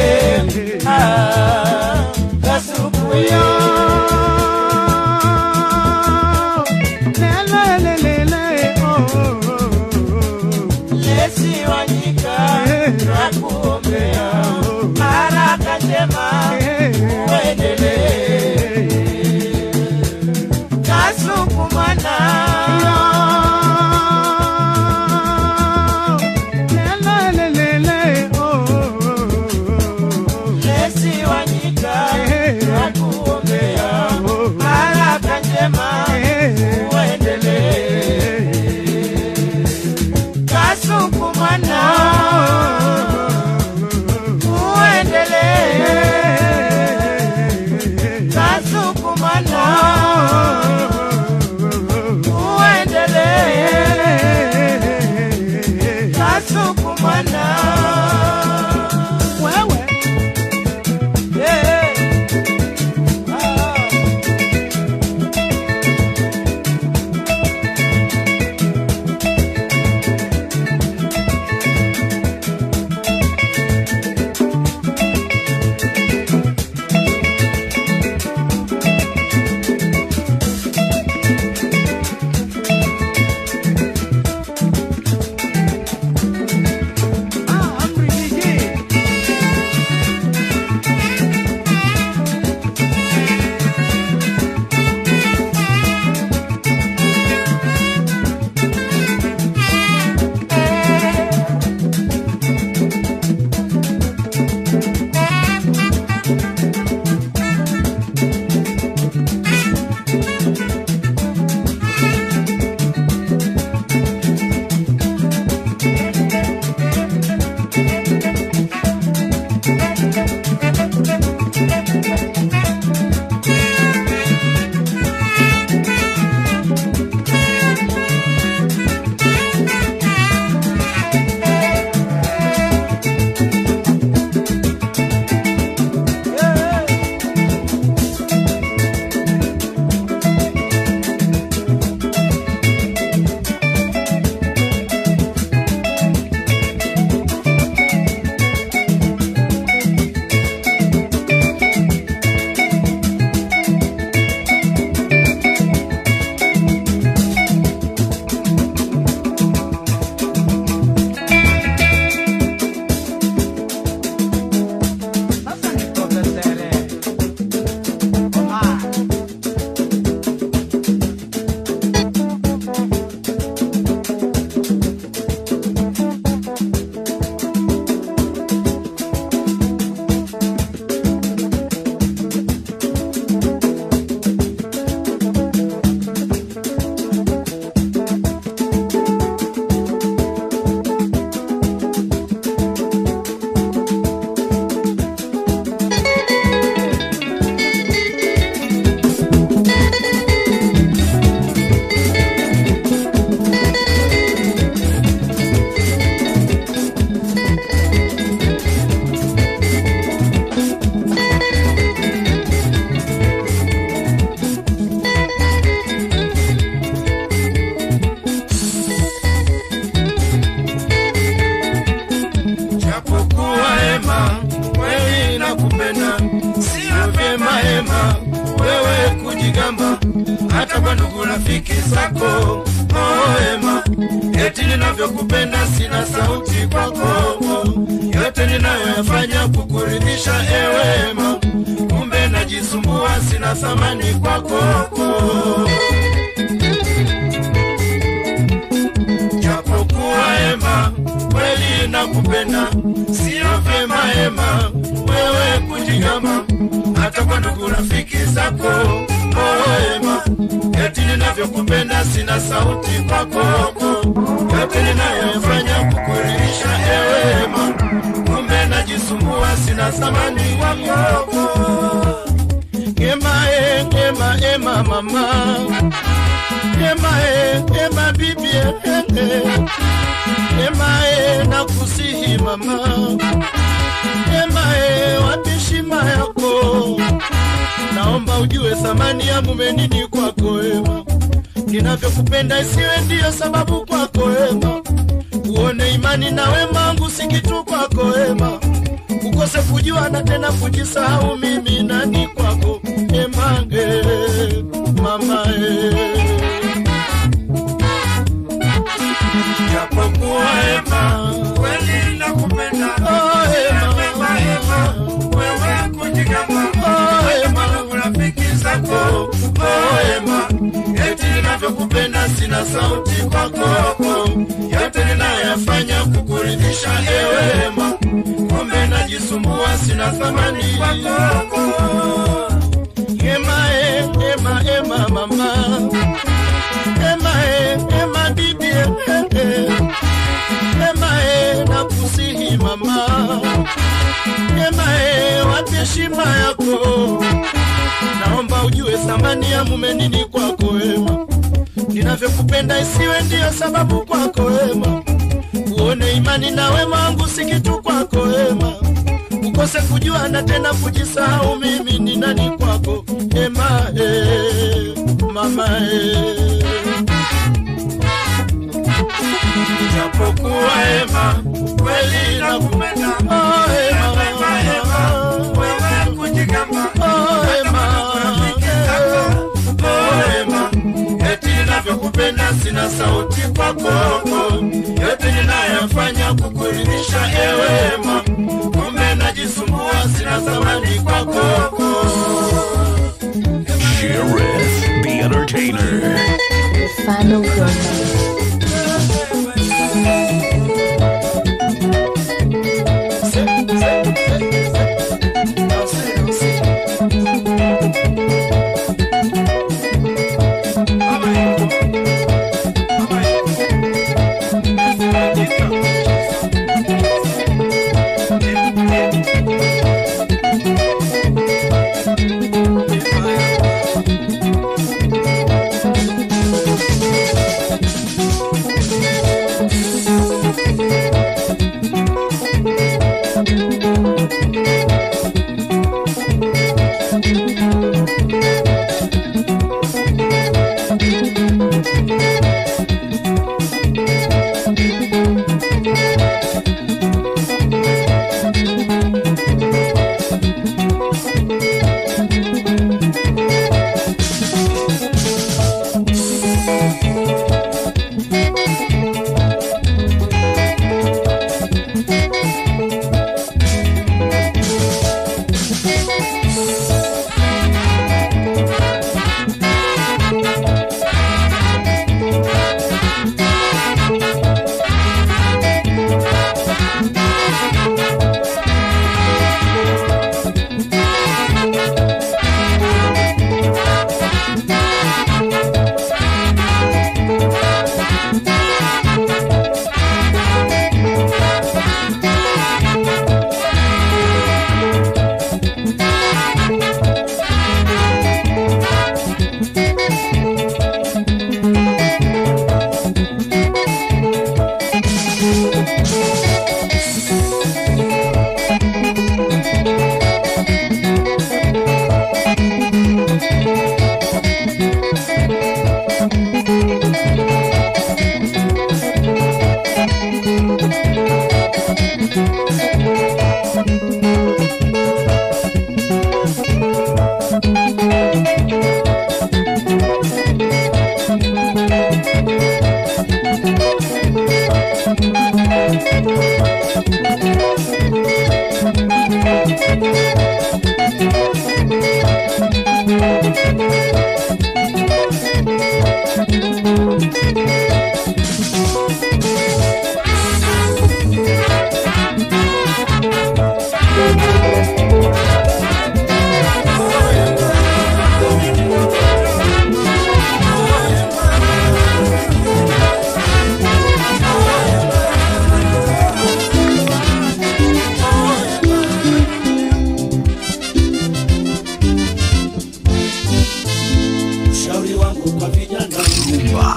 Kasuku. Lesi Wanyika, nakuombea baraka njema uendelee. Kasuku mwana, kwa ndugu rafiki zako. Ema, eti ninavyokupenda sina sauti kwako. Yote ninayoyafanya kukuridhisha ewe Ema, kumbe najisumbua sina thamani kwako. Japokuwa Ema, kweli nakupenda, sio vyema Ema, wewe kujigamba hata kwa ndugu rafiki zako. Ema, eti ninavyokupenda sina sauti kwako. Yote ninayoyafanya kukuridhisha ewe Ema, kumbe najisumbua sina thamani kwako. Ema mama, Ema bibi, Ema nakusihi mama, Ema wapi heshima yako? Naomba ujue thamani ya mume nini kwako Ema, ninavyokupenda isiwe ndiyo sababu kwako Ema, uone imani na wema wangu si kitu kwako Ema, ukose kujua na tena kujisahau mimi nani kwako Ema mama japokuwa Ema, kweli nakupenda, Ema, wewe kujigamba Ema, rafiki zako. Ema, eti ninavyokupenda sina sauti kwako. Yote ninayoyafanya kukuridhisha ewe Ema, kumbe najisumbua sina thamani kwako. Ema mama, Ema bibi, Ema nakusihi mama, Ema wapi heshima yako? Naomba ujue thamani ya mume nini kwako Ema, ninavyokupenda isiwe ndiyo sababu kwako Ema, uone imani na wema wangu si kitu kwako Ema, ukose kujua na tena kujisahau mimi ni nani kwako Ema mama japokuwa Ema, kweli nakupenda, Ema, wewe kujigamba Ema, Ema, eti ninavyokupenda sina sauti kwako. Yote ninayofanya kukuridhisha ewe Ema, kumbe najisumbua sina thamani kwako. Sheriff, the entertainer. The final romance.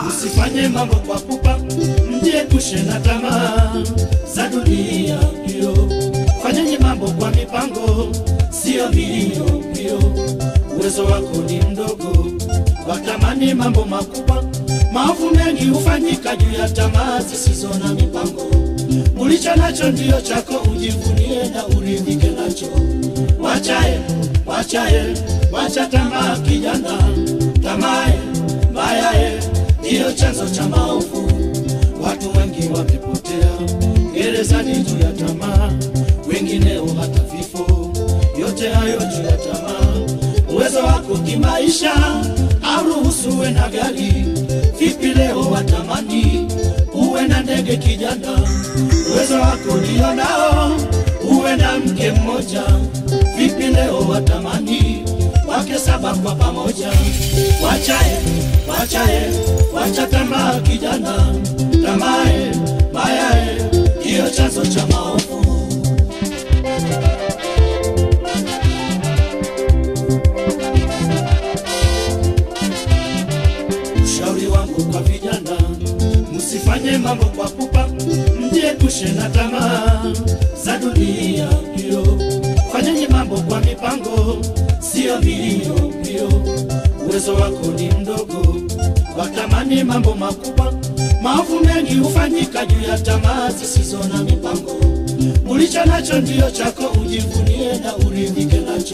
Usifanye mambo kwa pupa, mjiepushe na tamaa za dunia hiyo. Fanyeni mambo kwa mipango, sio mbio mbio. Uwezo wako ni mdogo, watamani mambo makubwa. Maovu mengi hufanyika juu ya tamaa zisizo na mipango. Ulicho nacho ndio chako, ujivunie na uridhike nacho. Wacha tamaa kijana, tamaa mbaya ndiyo chanzo cha maovu. Watu wengi wamepotea gerezani juu ya tamaa, wengineo hata vifo. Yote hayo juu ya tamaa. Uwezo wako kimaisha auruhusuwe na gari. Vipi leo watamani uwe na ndege kijana? Uwezo wako ndio nao uwe na mke mmoja. Vipi leo watamani wake 7 kwa pamoja? Wacha tamaa kijana, tamaa mbaya ndiyo chanzo cha maovu. Ushauri wangu kwa vijana, msifanye mambo kwa pupa, mjiepushe na tamaa za dunia hiyo. Fanyeni mambo kwa mipango, sio mbio mbio. Uwezo wako ni mdogo, watamani mambo makubwa. Maovu mengi hufanyika juu ya tamaa zisizo na mipango. Ulicho nacho ndio chako, ujivunie na uridhike nacho.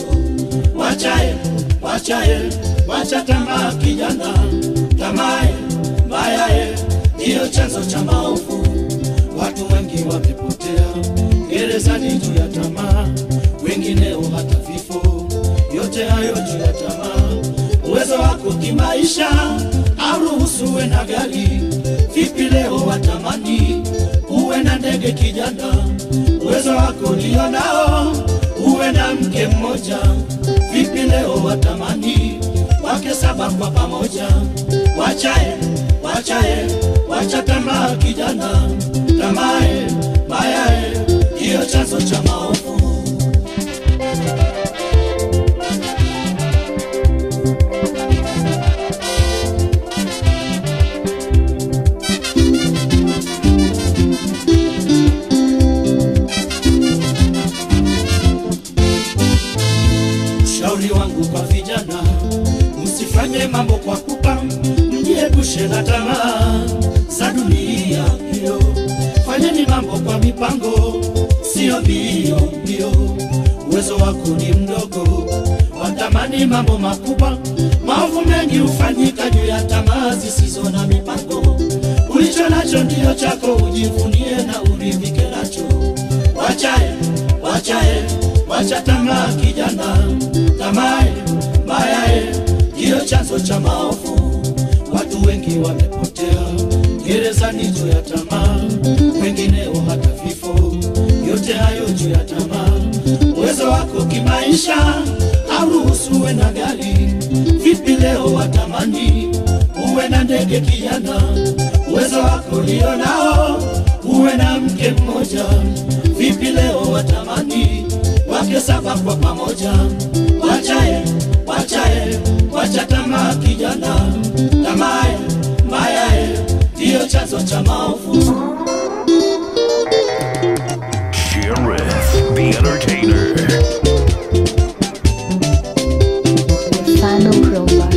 Wacha tamaa kijana, tamaa mbaya ndiyo chanzo cha maovu. Watu wengi wamepotea gerezani juu ya tamaa, wengineo hata vifo. Yote hayo juu ya tamaa. Uwezo wako kimaisha auruhusuwe na gari. Vipi leo watamani uwe na ndege kijana? Uwezo wako ndio nao uwe na mke mmoja. Vipi leo watamani wake 7 kwa pamoja? Wacha tamaa kijana, tamaa mbaya ndiyo chanzo cha maovu. Ushauri wangu kwa vijana, msifanye mambo kwa pupa, mjiepushe na tamaa za dunia hiyo. Fanyeni mambo kwa mipango, sio mbio mbio. Uwezo wako ni mdogo, watamani mambo makubwa. Maovu mengi hufanyika juu ya tamaa zisizo na mipango. Ulicho nacho ndio chako, ujivunie na uridhike nacho. Wacha tamaa kijana, tamaa mbaya ndiyo chanzo cha maovu. Watu wengi wamepotea gerezani juu ya tamaa, wengineo hata vifo. Yote hayo juu ya tamaa. Uwezo wako kimaisha auruhusuwe na gari. Vipi leo watamani uwe na ndege kijana? Uwezo wako ndio nao uwe na mke mmoja. Vipi leo watamani wake 7 kwa pamoja? Wacha tamaa kijana, tamaa mbaya ndiyo chanzo cha maovu. Sheriff, the entertainer. The final rumba.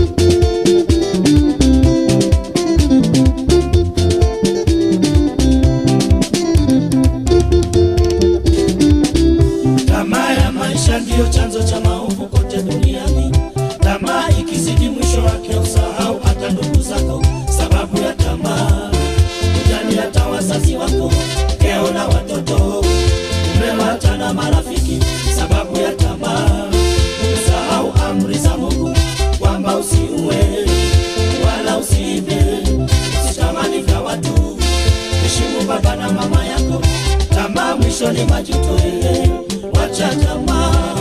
Tamaa ya maisha ndiyo chanzo cha maovu kote duniani. Tamaa ikizidi mwisho wake usahau hata ndugu zako. Sababu ya tamaa ujani hata wazazi wako, keo na watoto, umewata na marafiki. Sababu ya tamaa usahau amri za Mungu, kwamba usiue wala usiibe, usitamani vya watu, heshimu baba na mama yako. Tamaa mwisho ni majuto. Wacha tamaa.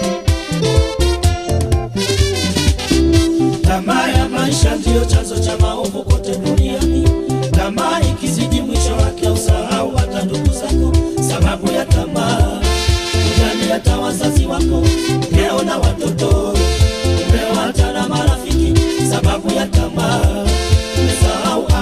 Tamaa ya maisha ndiyo chanzo cha maovu kote duniani. Tamaa ikizidi mwisho wake usahau hata ndugu zako. Sababu ya tamaa ujani hata wazazi wako, keo na watoto, umewata na marafiki. Sababu ya tamaa umesahau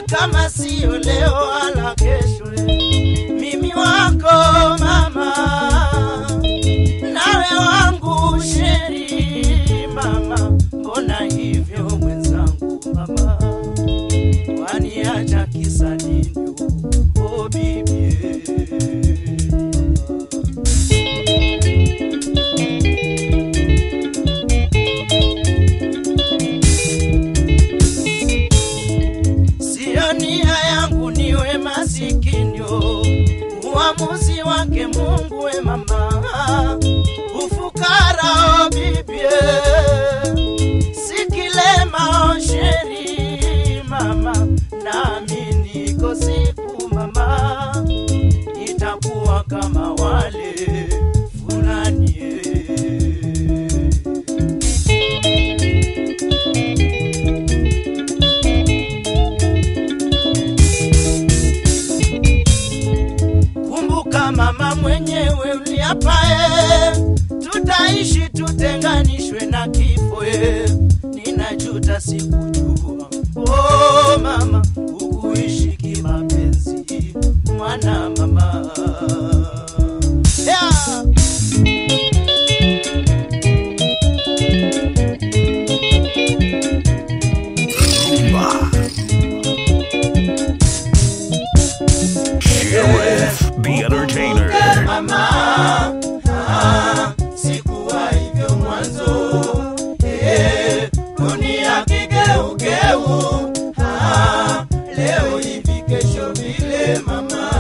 kama sio leo wala kesho. Mimi wako mama, nawe wangu Sheri mama, mbona hivyo mwenzangu mama, waniacha kisa nini? Oh bibi uamuzi wake Mungu we mama, ufukara o bibie, sikilema o Sheri mama, nami niko siku mama, itakuwa kama wale fulani. Mama mwenyewe uliapae, tutaishi tutenganishwe na kifo. Ninajuta sikujua, oh mama, ukuishi kimapenzi mwana mama. Yeah. The Entertainer. Mama, sikuwa hivyo mwanzo. Dunia kigeugeu. Leo hivi kesho vile mama.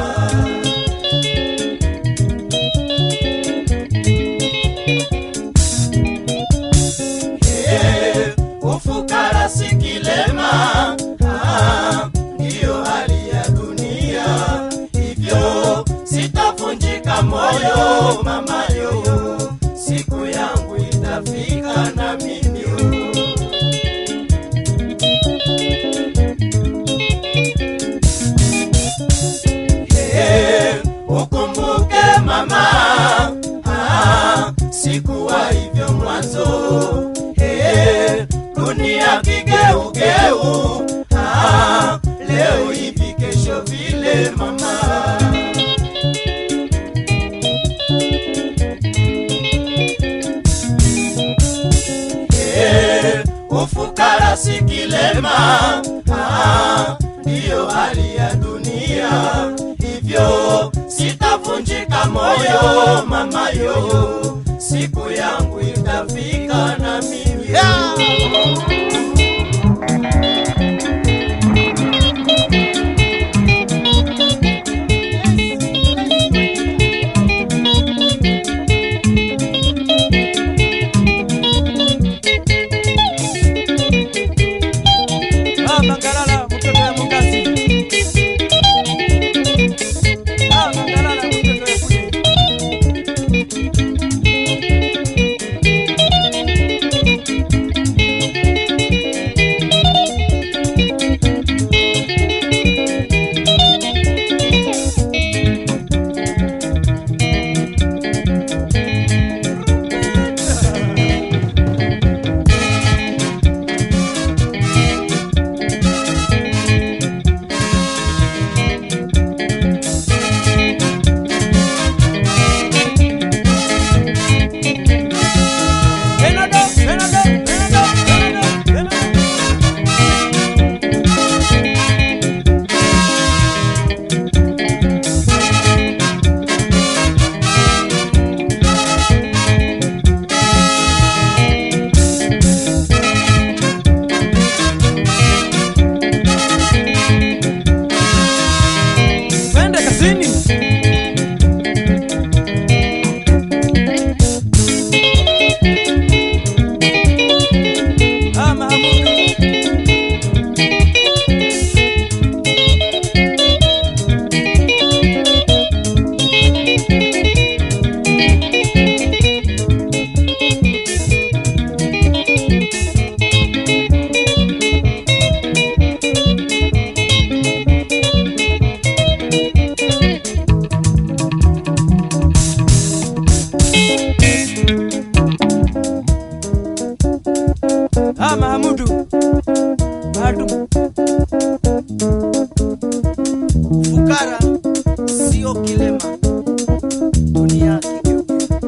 Ufukara sikilema. Ndiyo hali ya dunia. Hivyo sitavunjika moyo mama yo, siku yangu itafika na mimi yo. Ukumbuke mama, sikuwa hivyo mwanzo. Dunia kigeugeu. Leo hivi kesho vile mama. Ufukara sikilema. Ndiyo hali ya dunia. Hivyo sitavunjika moyo mama yo, siku yangu itafika na mimi. Mangalala mtoto ya Mungazi. Mangalala mtoto ya kule. Mahamudu Madu ufukara sio kilema, dunia kigeuke.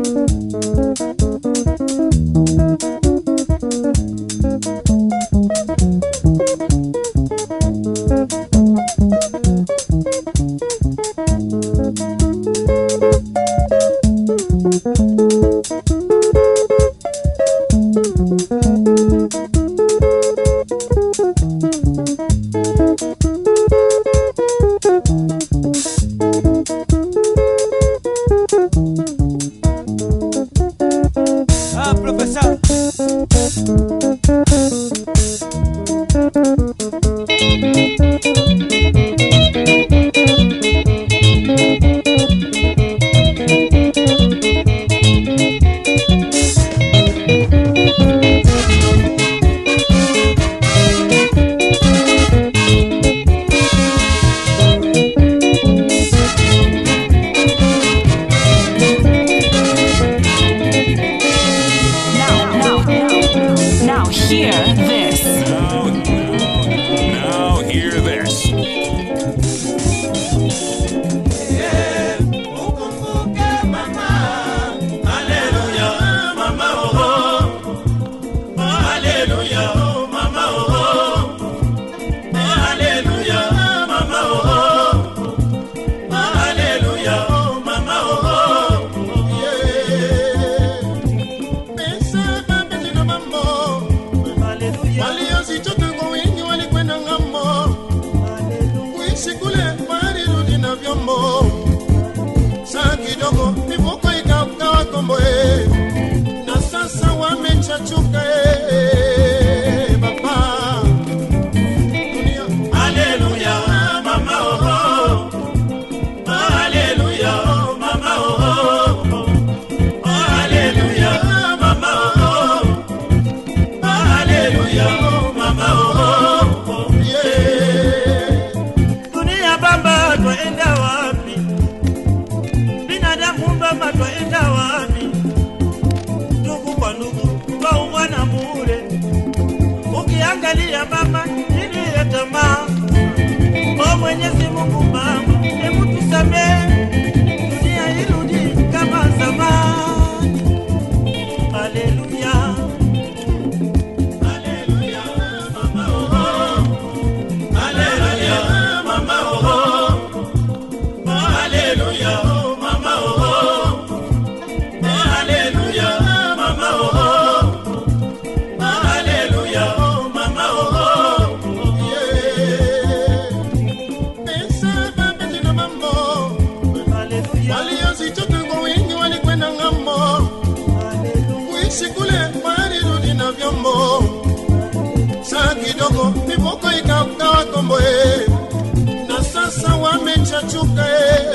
Profesor. Now hear this. Now hear this. Saa kidogo mifuko ikaukawa kombo na sasa wamechachuka baba dunia. Haleluya mama oh, haleluya mama oh, haleluya mama oh, haleluya mama oh, yeah. Dunia baba twaenda wapi? Binadamu baba twaenda wapi? Ndugu kwa ndugu twauana bure. Ukiangalia mama ili ya tamaa, o Mwenyezi Mungu mama, hebu tusamehe, dunia irudi kama zamani. Haleluya. Haleluya mama oh, haleluya mama oh, haleluya mama oh, haleluya mama oh, haleluya mama oh, yeah. Pesa baba jina mambo, haleluya. Waliozichoka kwa wingi walikwenda ng'ambo, haleluya. Kuishi kule walirudi na vyombo. Saa kidogo mifuko ikaukawa kombo na sasa wamechachuka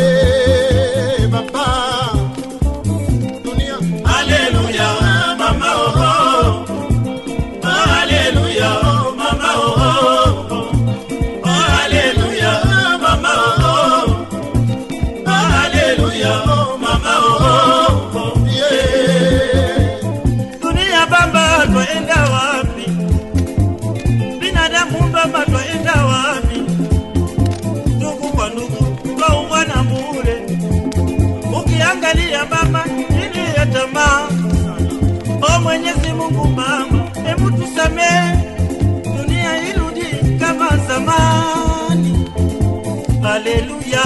baba dunia. Haleluya mama oh, haleluya mama oh, haleluya mama oh, haleluya mama oh, yeah. Dunia baba twaenda wapi? Binadamu baba twaenda wapi? Ndugu kwa ndugu twauana bure. Ukiangalia mama ili ya tamaa, o Mwenyezi Mungu mama, hebu tusamehe, dunia irudi kama zamani. Haleluya.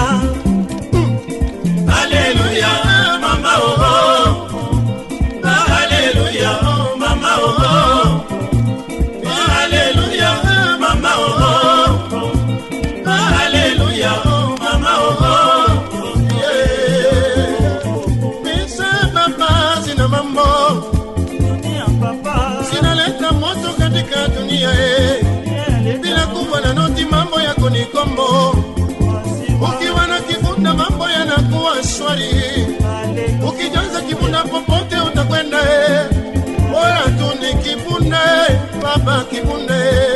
Haleluya mama oh, haleluya mama oh, haleluya mama oh, haleluya mama oh, yeah. Pesa baba zina mambo, dunia baba zinaleta moto katika dunia bila kuwa na noti mambo yako ni kombo. Ukiwa na kibunda mambo yanakuwa shwari. Ukijaza kibunda popote utakwenda bora tu ni kibunda baba kibunda.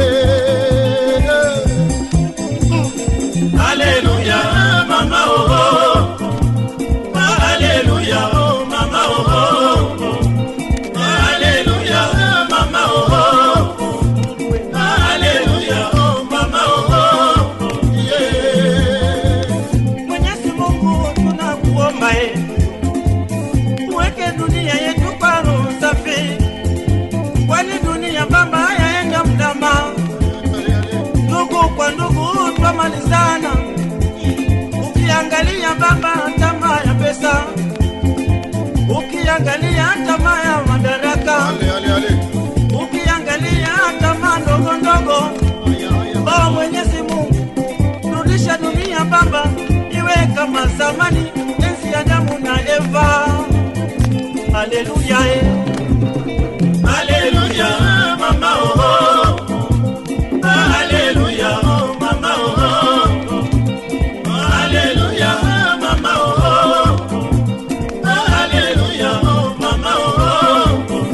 Haleluya mama oh, haleluya mama oh, haleluya mama oh, haleluya mama oh, yeah. mali sana. Ukiangalia baba, tamaa ya pesa, ukiangalia tamaa ya madaraka, ukiangalia tamaa ndogo ndogo. Oh Mwenyezi Mungu, rudisha dunia baba iwe kama zamani, enzi ya Adamu na Eva. Haleluya, haleluya mama oh, haleluya mama oh, haleluya mama oh, haleluya mama oh,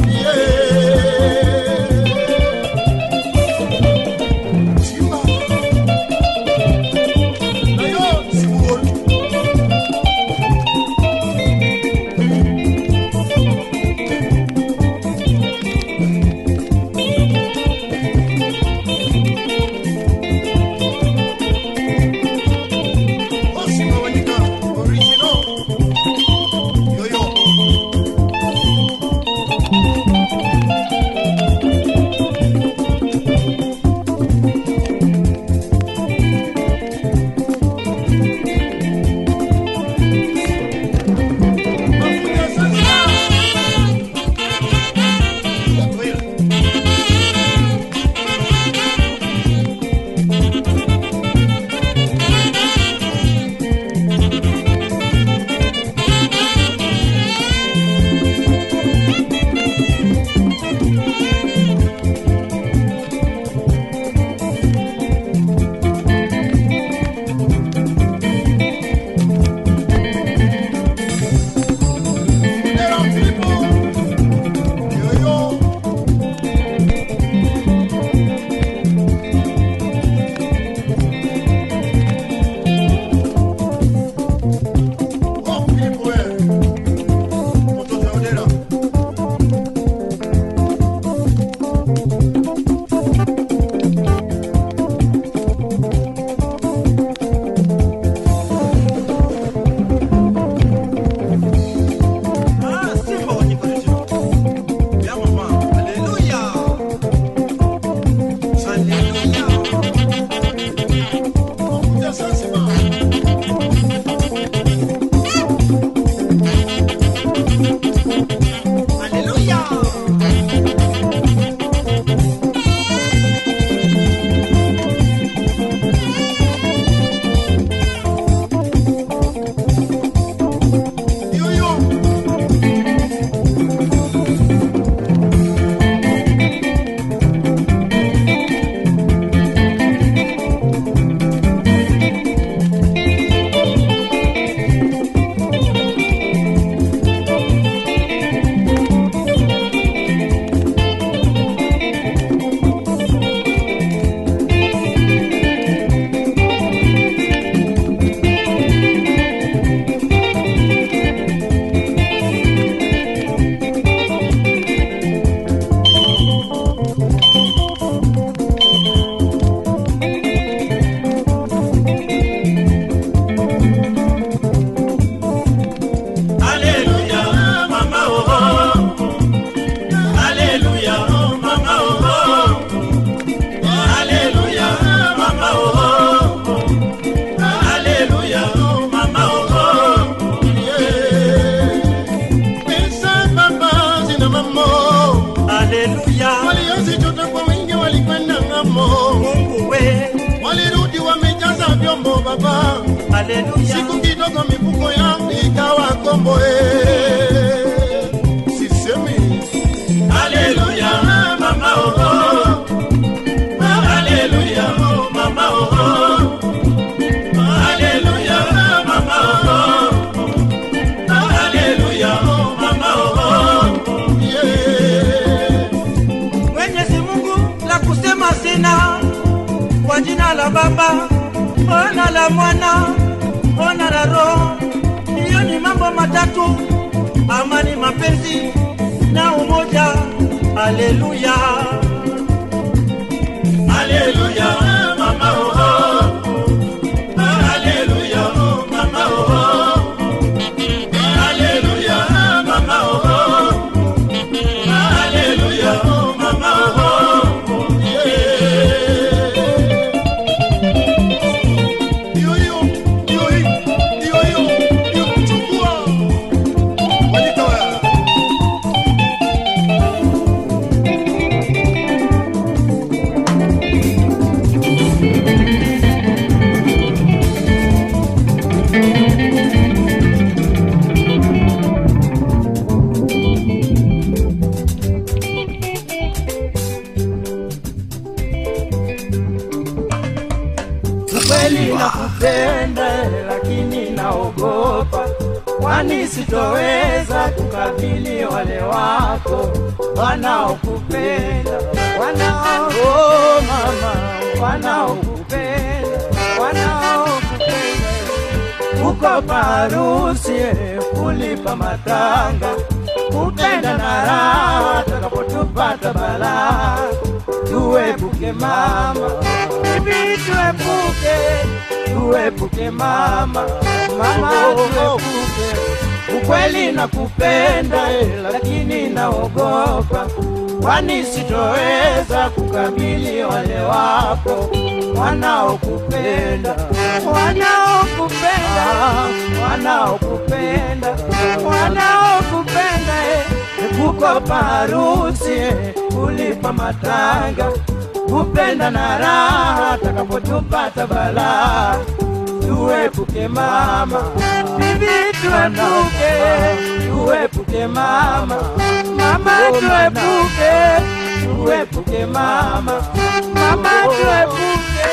Haleluya. Siku kidogo mifuko yangu ikawa kombo sisemi. Haleluya mama oh, haleluya mama oh, haleluya mama oh, haleluya mama oh, yeah. Mwenyezi Mungu la kusema sina, kwa jina la Baba, ona la Mwana, ona la Roho. Hiyo ni mambo matatu: amani, mapenzi na umoja. Haleluya, haleluya mama oh, haleluya mama oh, haleluya mama oh, haleluya mama oh, yeah. Ukweli nakupenda lakini naogopa, kwani sitoweza kukabili wale wako wanaokupenda, oh mama, wanaokupenda, wanaokupenda. Uko parusi kulipa matanga, kupenda na raha takapotupata balaa. Tuepuke mama, bibi tuepuke mama, mama tuepuke. Ukweli nakupenda lakini naogopa, kwani sitoweza kukabili wale wako wanaokupenda, wanaokupenda, wanaokupenda, wanaokupenda. Kuko parusi kulipa matanga, kupenda na raha takapotupata balaa. Tuepuke mama, bibi tuepuke mama, mama tuepuke mama, mama tuepuke.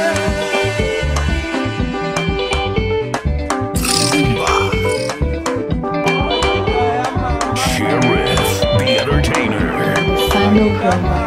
Sheriff the Entertainer. Final promo.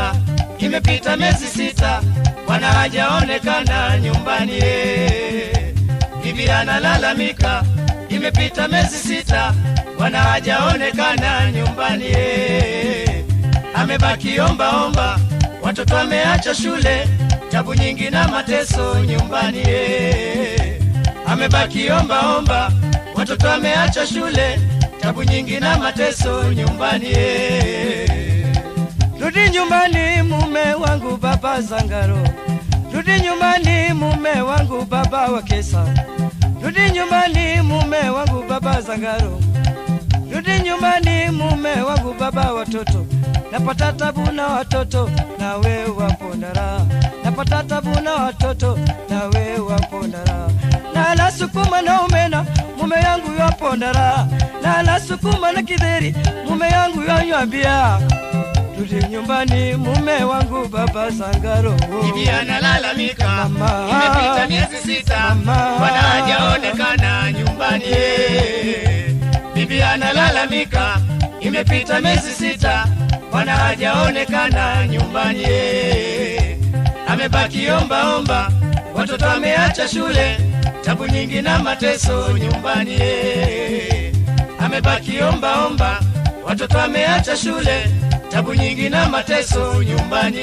imepita miezi 6, bwana hajaonekana nyumbani. Bibi analalamika, imepita miezi 6, bwana hajaonekana nyumbani. Amebaki omba, watoto wameacha shule, tabu nyingi na mateso nyumbani. Amebaki omba, watoto wameacha shule, tabu nyingi na mateso nyumbani. Rudi nyumbani mume wangu baba Zangaro, rudi nyumbani mume wangu baba Wakesa, rudi nyumbani mume wangu baba Zangaro, rudi nyumbani mume wangu baba watoto. Napata tabu na watoto na wewe wapondara, napata tabu na watoto na wewe wapondara. Na nasukuma na umena mume yangu yapondara, na nasukuma na kidheri mume yangu yanywambia. Rudi nyumbani mume wangu baba Zangaro. Bibi analalamika, imepita miezi 6, bwana hajaonekana nyumbani. Bibi analalamika, imepita miezi 6, bwana hajaonekana nyumbani. Amebaki omba, watoto wameacha shule, tabu nyingi na mateso nyumbani. Amebaki omba, watoto wameacha shule, tabu nyingi na mateso nyumbani.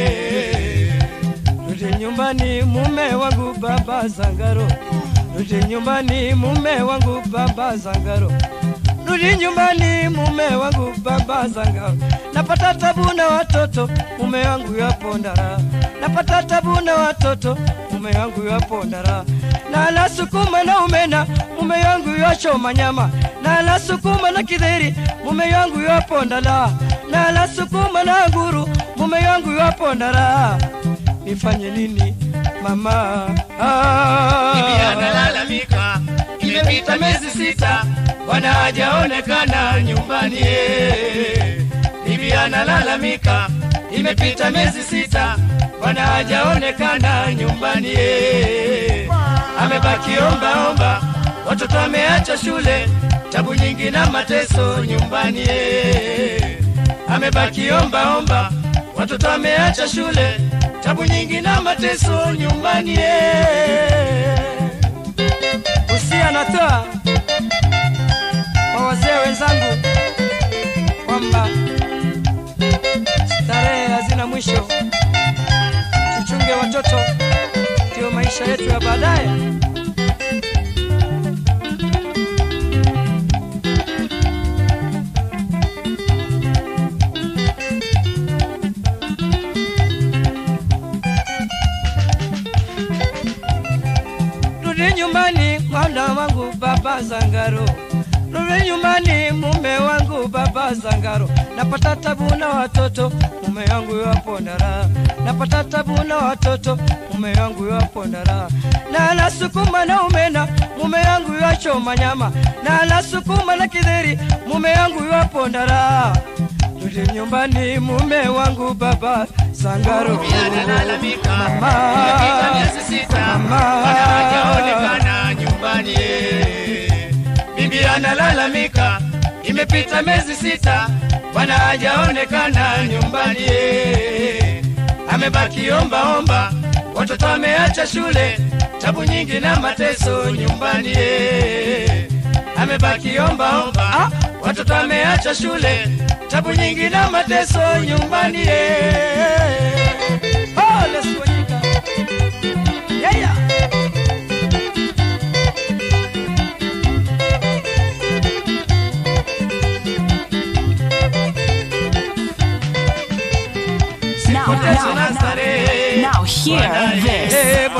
Rudi nyumbani mume wangu baba Zangaro, rudi nyumbani mume wangu baba Zangaro, rudi nyumbani mume wangu baba Zangaro. Napata tabu na watoto mume wangu yapondara, napata tabu na watoto mume wangu yapondara. Na nasukuma na umena mume wangu yachoma nyama, na nasukuma na kidheri mume wangu yapondala, na nasukuma na nguru mume wangu yapondara. Nifanye nini mama? Bibi analalamika, imepita miezi 6, bwana hajaonekana nyumbani. Bibi analalamika, imepita miezi 6, bwana hajaonekana nyumbani. Amebaki omba, watoto wameacha shule, tabu nyingi na mateso nyumbani. Amebaki omba, watoto wameacha shule, tabu nyingi na mateso nyumbani. Usia natoa kwa wazee wenzangu kwamba starehe hazina mwisho, tuchunge watoto, ndio maisha yetu ya baadaye. Rudi nyumbani mwana wangu baba Zangaro, rudi nyumbani mume wangu baba Zangaro. Napata tabu na watoto mume wangu yapondara, napata tabu na watoto mume wangu yapondara. Na nasukuma na umena mume wangu yachoma nyama, na nasukuma na kidheri mume wangu yapondara. Rudi nyumbani mume wangu baba Zangaro. Bibi analalamika, imepita miezi 6, bwana hajaonekana nyumbani. Bibi analalamika, imepita miezi 6, bwana hajaonekana nyumbani. Amebaki omba, watoto wameacha shule, tabu nyingi na mateso nyumbani. Amebaki omba, watoto wameacha shule, tabu nyingi na mateso nyumbani. Oh, let's go. Yeah. Now hear this.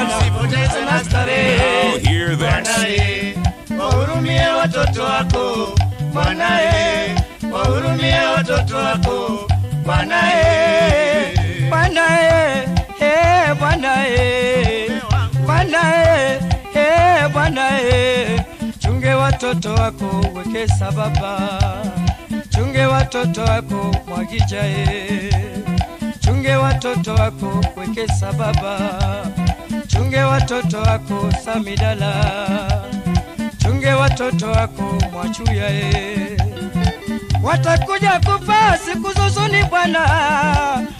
Now hear this. Wahurumie watoto wako mwanae, wahurumie watoto wako mwanae. Mwanae, mwanae, mwanae, mwanae. Chunge watoto wako wekesa baba, chunge watoto wako mwagijae, chunge watoto wako wekesa baba, chunge watoto wako Samidala, chunge watoto wako Mwachuyae. Watakuja kufa siku zozoni bwana,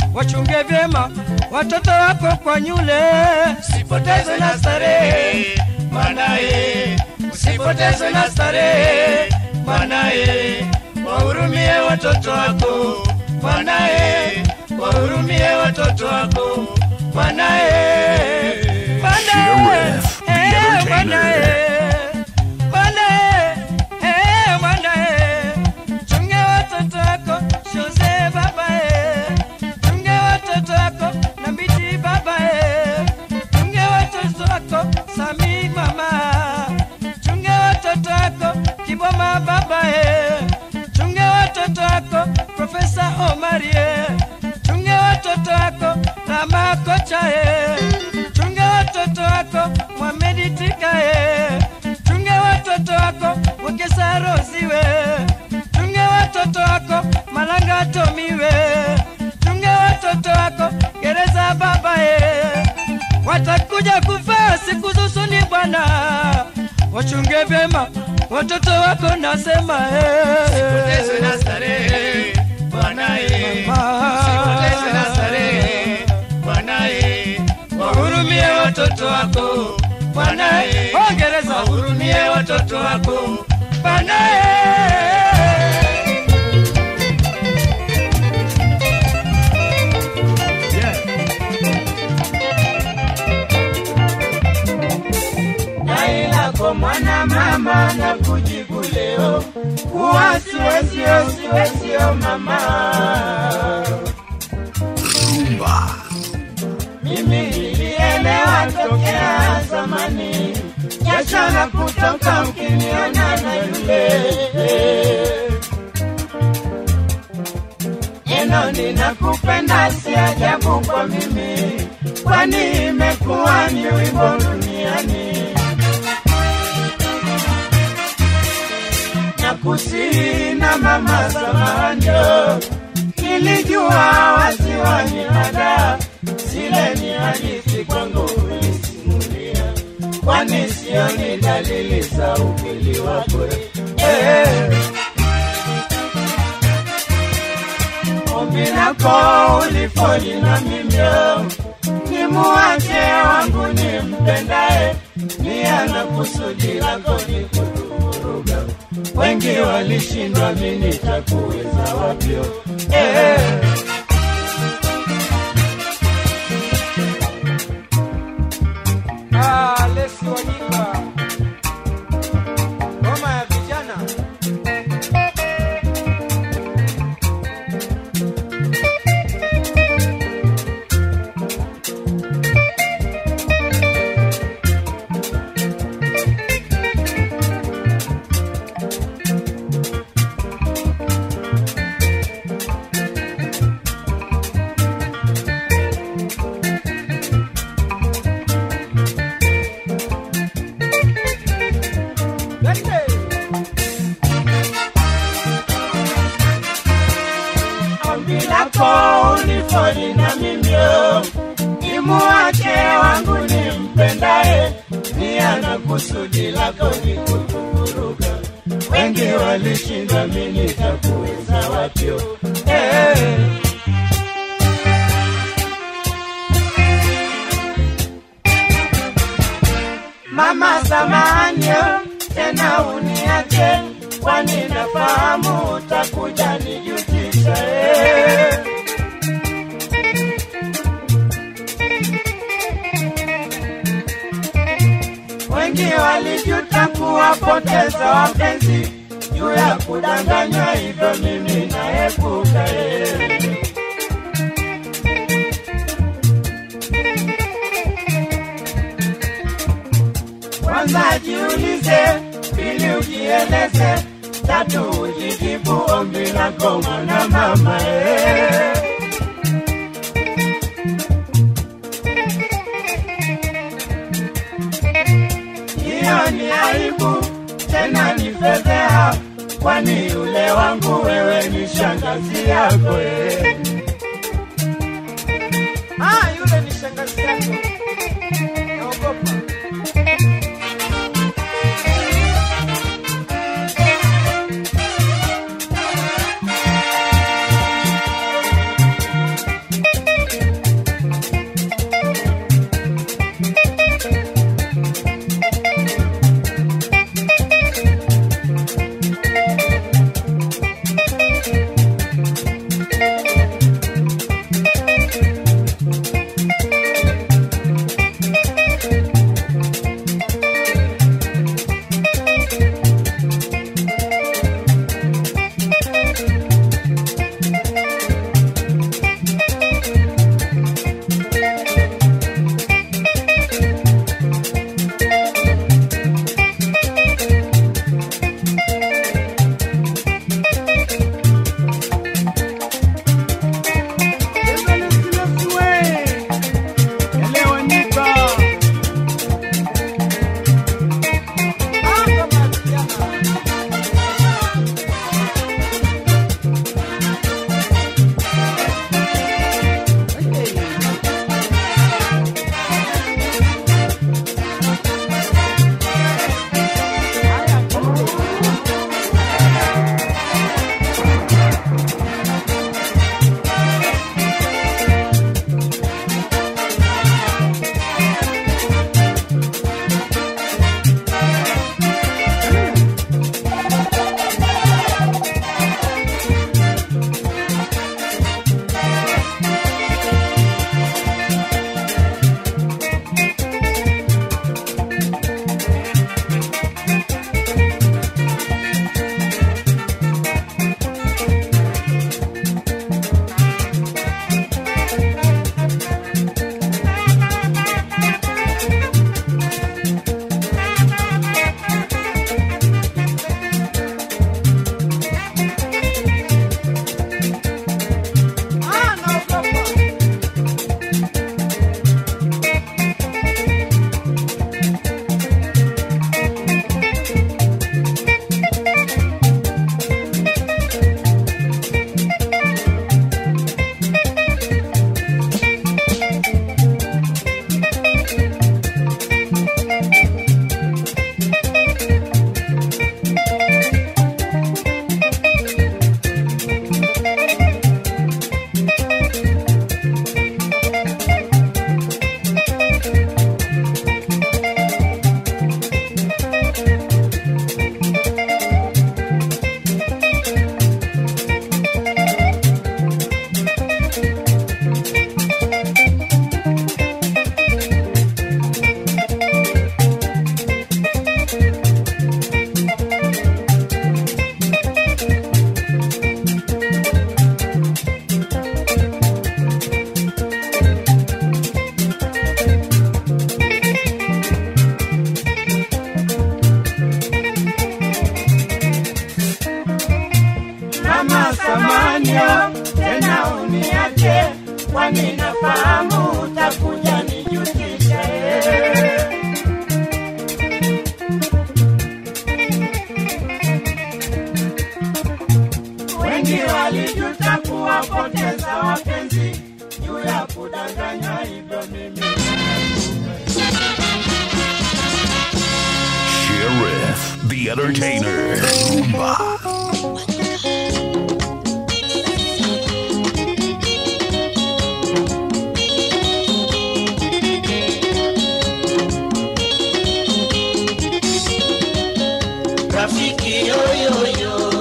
wachunge vyema watoto wako kwa nyule, usipoteze na starehe mwanae, usipoteze na starehe mwanae, wahurumie watoto wako mwanae, wahurumie watoto wako mwanae, mwanae, mwanae, mwanae, mwanae, chunge watoto wako Jose babae, chunge watoto wako Nambiti babae, chunge watoto wako Sami mama, chunge watoto wako Kiboma babae, chunge watoto wako Profesa Omarie, chunge watoto wako Rama Kochae, chunge watoto wako Mohamed Tikae, chunge watoto wako Wekesa Roziwe, chunge watoto wako Malanga Tomiwe, chunge watoto wako Gereza babae, watakuja kufa siku zusuni bwana, wachunge vyema watoto wako nasema usipoteze na starehe mwanae, usipoteze na starehe mwanae, wahurumie watoto wako mwanae, Gereza wahurumie watoto wako mwanae. Kwa mwana mama na kujibu leo kuwa siwesio mama, mimi nilielewa tokea zamani, jasho la kutoka mkiniona na yule neno ninakupenda si ajabu kwa mimi, kwani imekuwa ni wimbo duniani. Kusina mama samanjo, nilijua wasiwani ada, zile ni hadithi kwangu ulisimulia, kwani sio ni dalili za ukweli wako. Ombi lako ulifoli na mimyo, ni muache wangu ni mpendae, ni ana kusudi lako ni kutuvuruga, wengi walishindwa mimi nitakuweza wapyo. Lesi Wanyika, ngoma ya vijana. Ulifoli na mimyo, ni muache wangu ni mpendae, ni ana kusudi lako ni kutuvuruga, wengi walishindwa mimi nitakuweza wapyo. Mama samahani tena uniache, kwani nafahamu utakuja nijutisha. Wengi walijuta kuwapoteza wapenzi, juu ya kudanganywa, hivyo mimi naepuka. Kwanza jiulize, pili ujieleze, tatu ujijibu ombi lako mwana mama. Hiyo ni aibu, tena ni fedheha, kwani yule wangu wewe ni shangazi yako. Yule ni shangazi yako, naogopa. fahamu utakuja nijutisha. Wengi walijuta kuwapoteza wapenzi juu ya kudanganya, hivyo mimi Sheriff, the entertainer. Rafiki yoyoyo,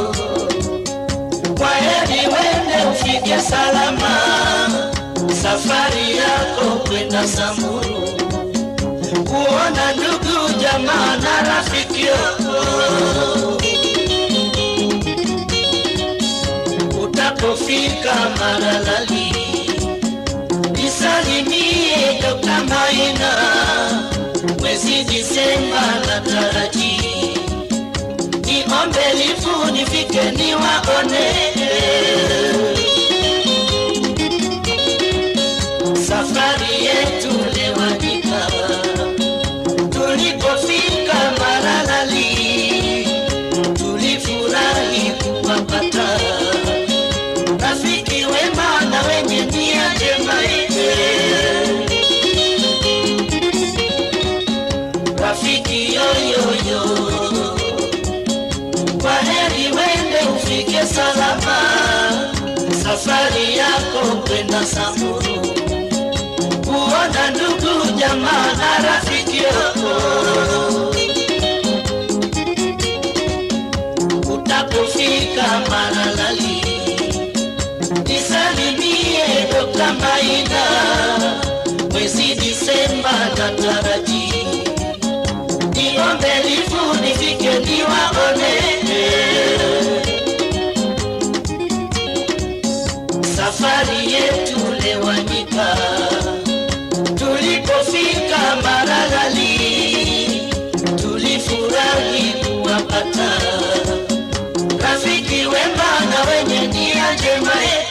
kwa heri wende ufike salama, safari yako kwenda Samburu, kuona ndugu jamaa na rafiki yako. Utapofika Maralali, nisalimie Dr. Maina, mwezi Disemba nataraji, niombe lifu nifike niwaone. Safari yetu lewanyika, tulipofika Maralali, tulifurahi kuwapata rafiki wema na wenye nia njema. Rafiki yoyoyo, kwa heri wende ufike salama, safari yako kwenda Samburu, kuona ndugu jamaa na rafiki yako. Utapofika Maralali, nisalimie Dr. Maina, mwezi Disemba nataraji, niombe lifu nifike niwaone. Safari yetu lewanyika, tulipofika Maralali, tulifurahi kuwapata rafiki wema na wenye nia njema.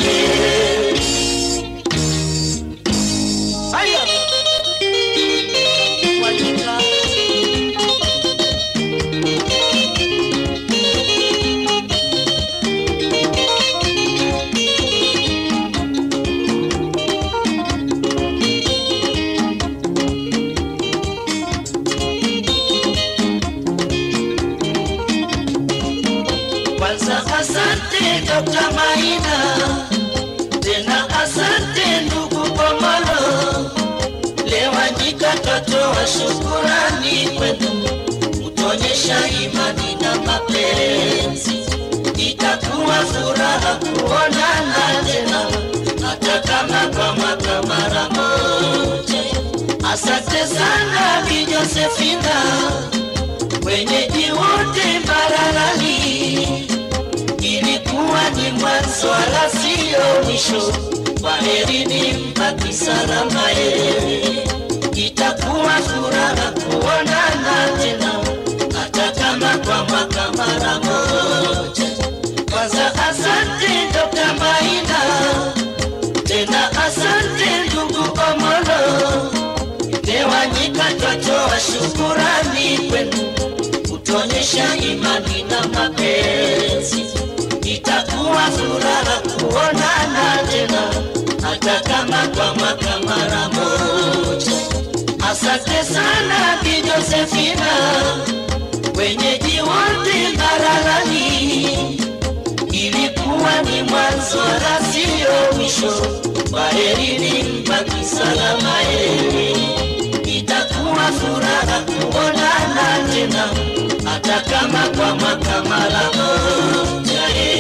Asante Dr. Maina, tena asante ndugu Komolo, lewanyika twatoa shukurani kwenu, utonyesha imani na mapenzi, itakuwa furaha kuonana tena, hata kama kwa mwaka mara moja. Asante sana Bi Josephina, wenyeji wote Maralali, ilikuwa ni mwanzo wala sio mwisho, kwaherini mbaki salama. Itakuwa furaha kuonana tena, hata kama kwa mwaka mara moja. Kwanza asante Dr. Maina, tena asante ndugu Omolo, lewanyika twatoa shukurani kwenu, utonyesha imani na mapenzi, itakuwa furaha kuonana tena, hata kama kwa mwaka mara moja. Asante sana Bi Josephina, wenyeji wote Maralali, ilikuwa ni mwanzo wala sio mwisho, kwaherini mbaki salama. Itakuwa furaha kuonana tena, hata kama kwa mwaka mara moja.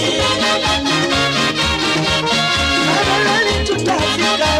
Maralali tutafika.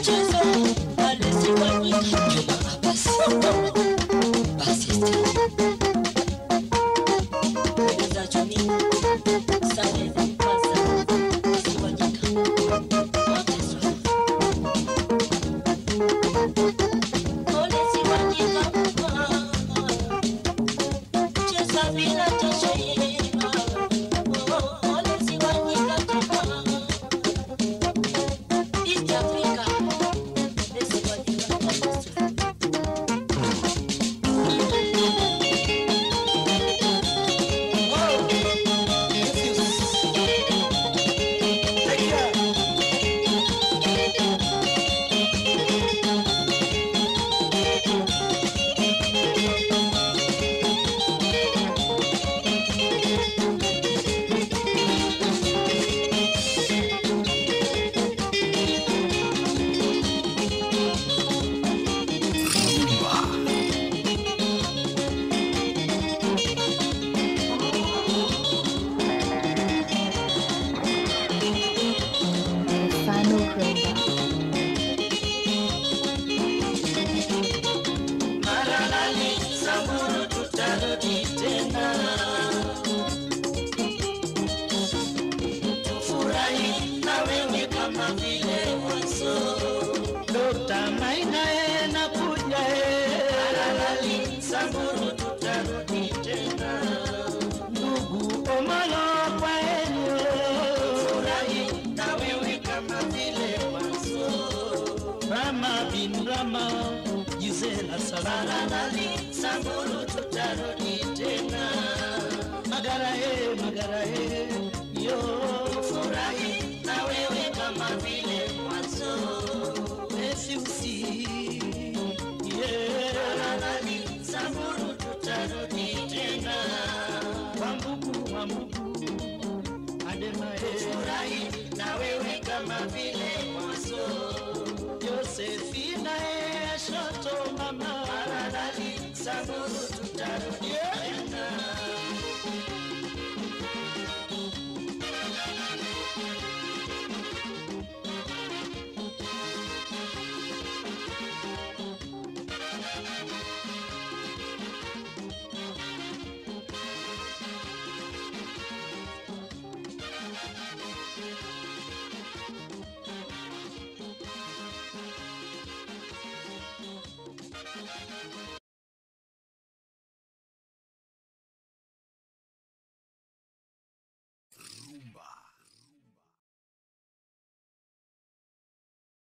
Josephina Shoto mama Aradali Samburu tutarudi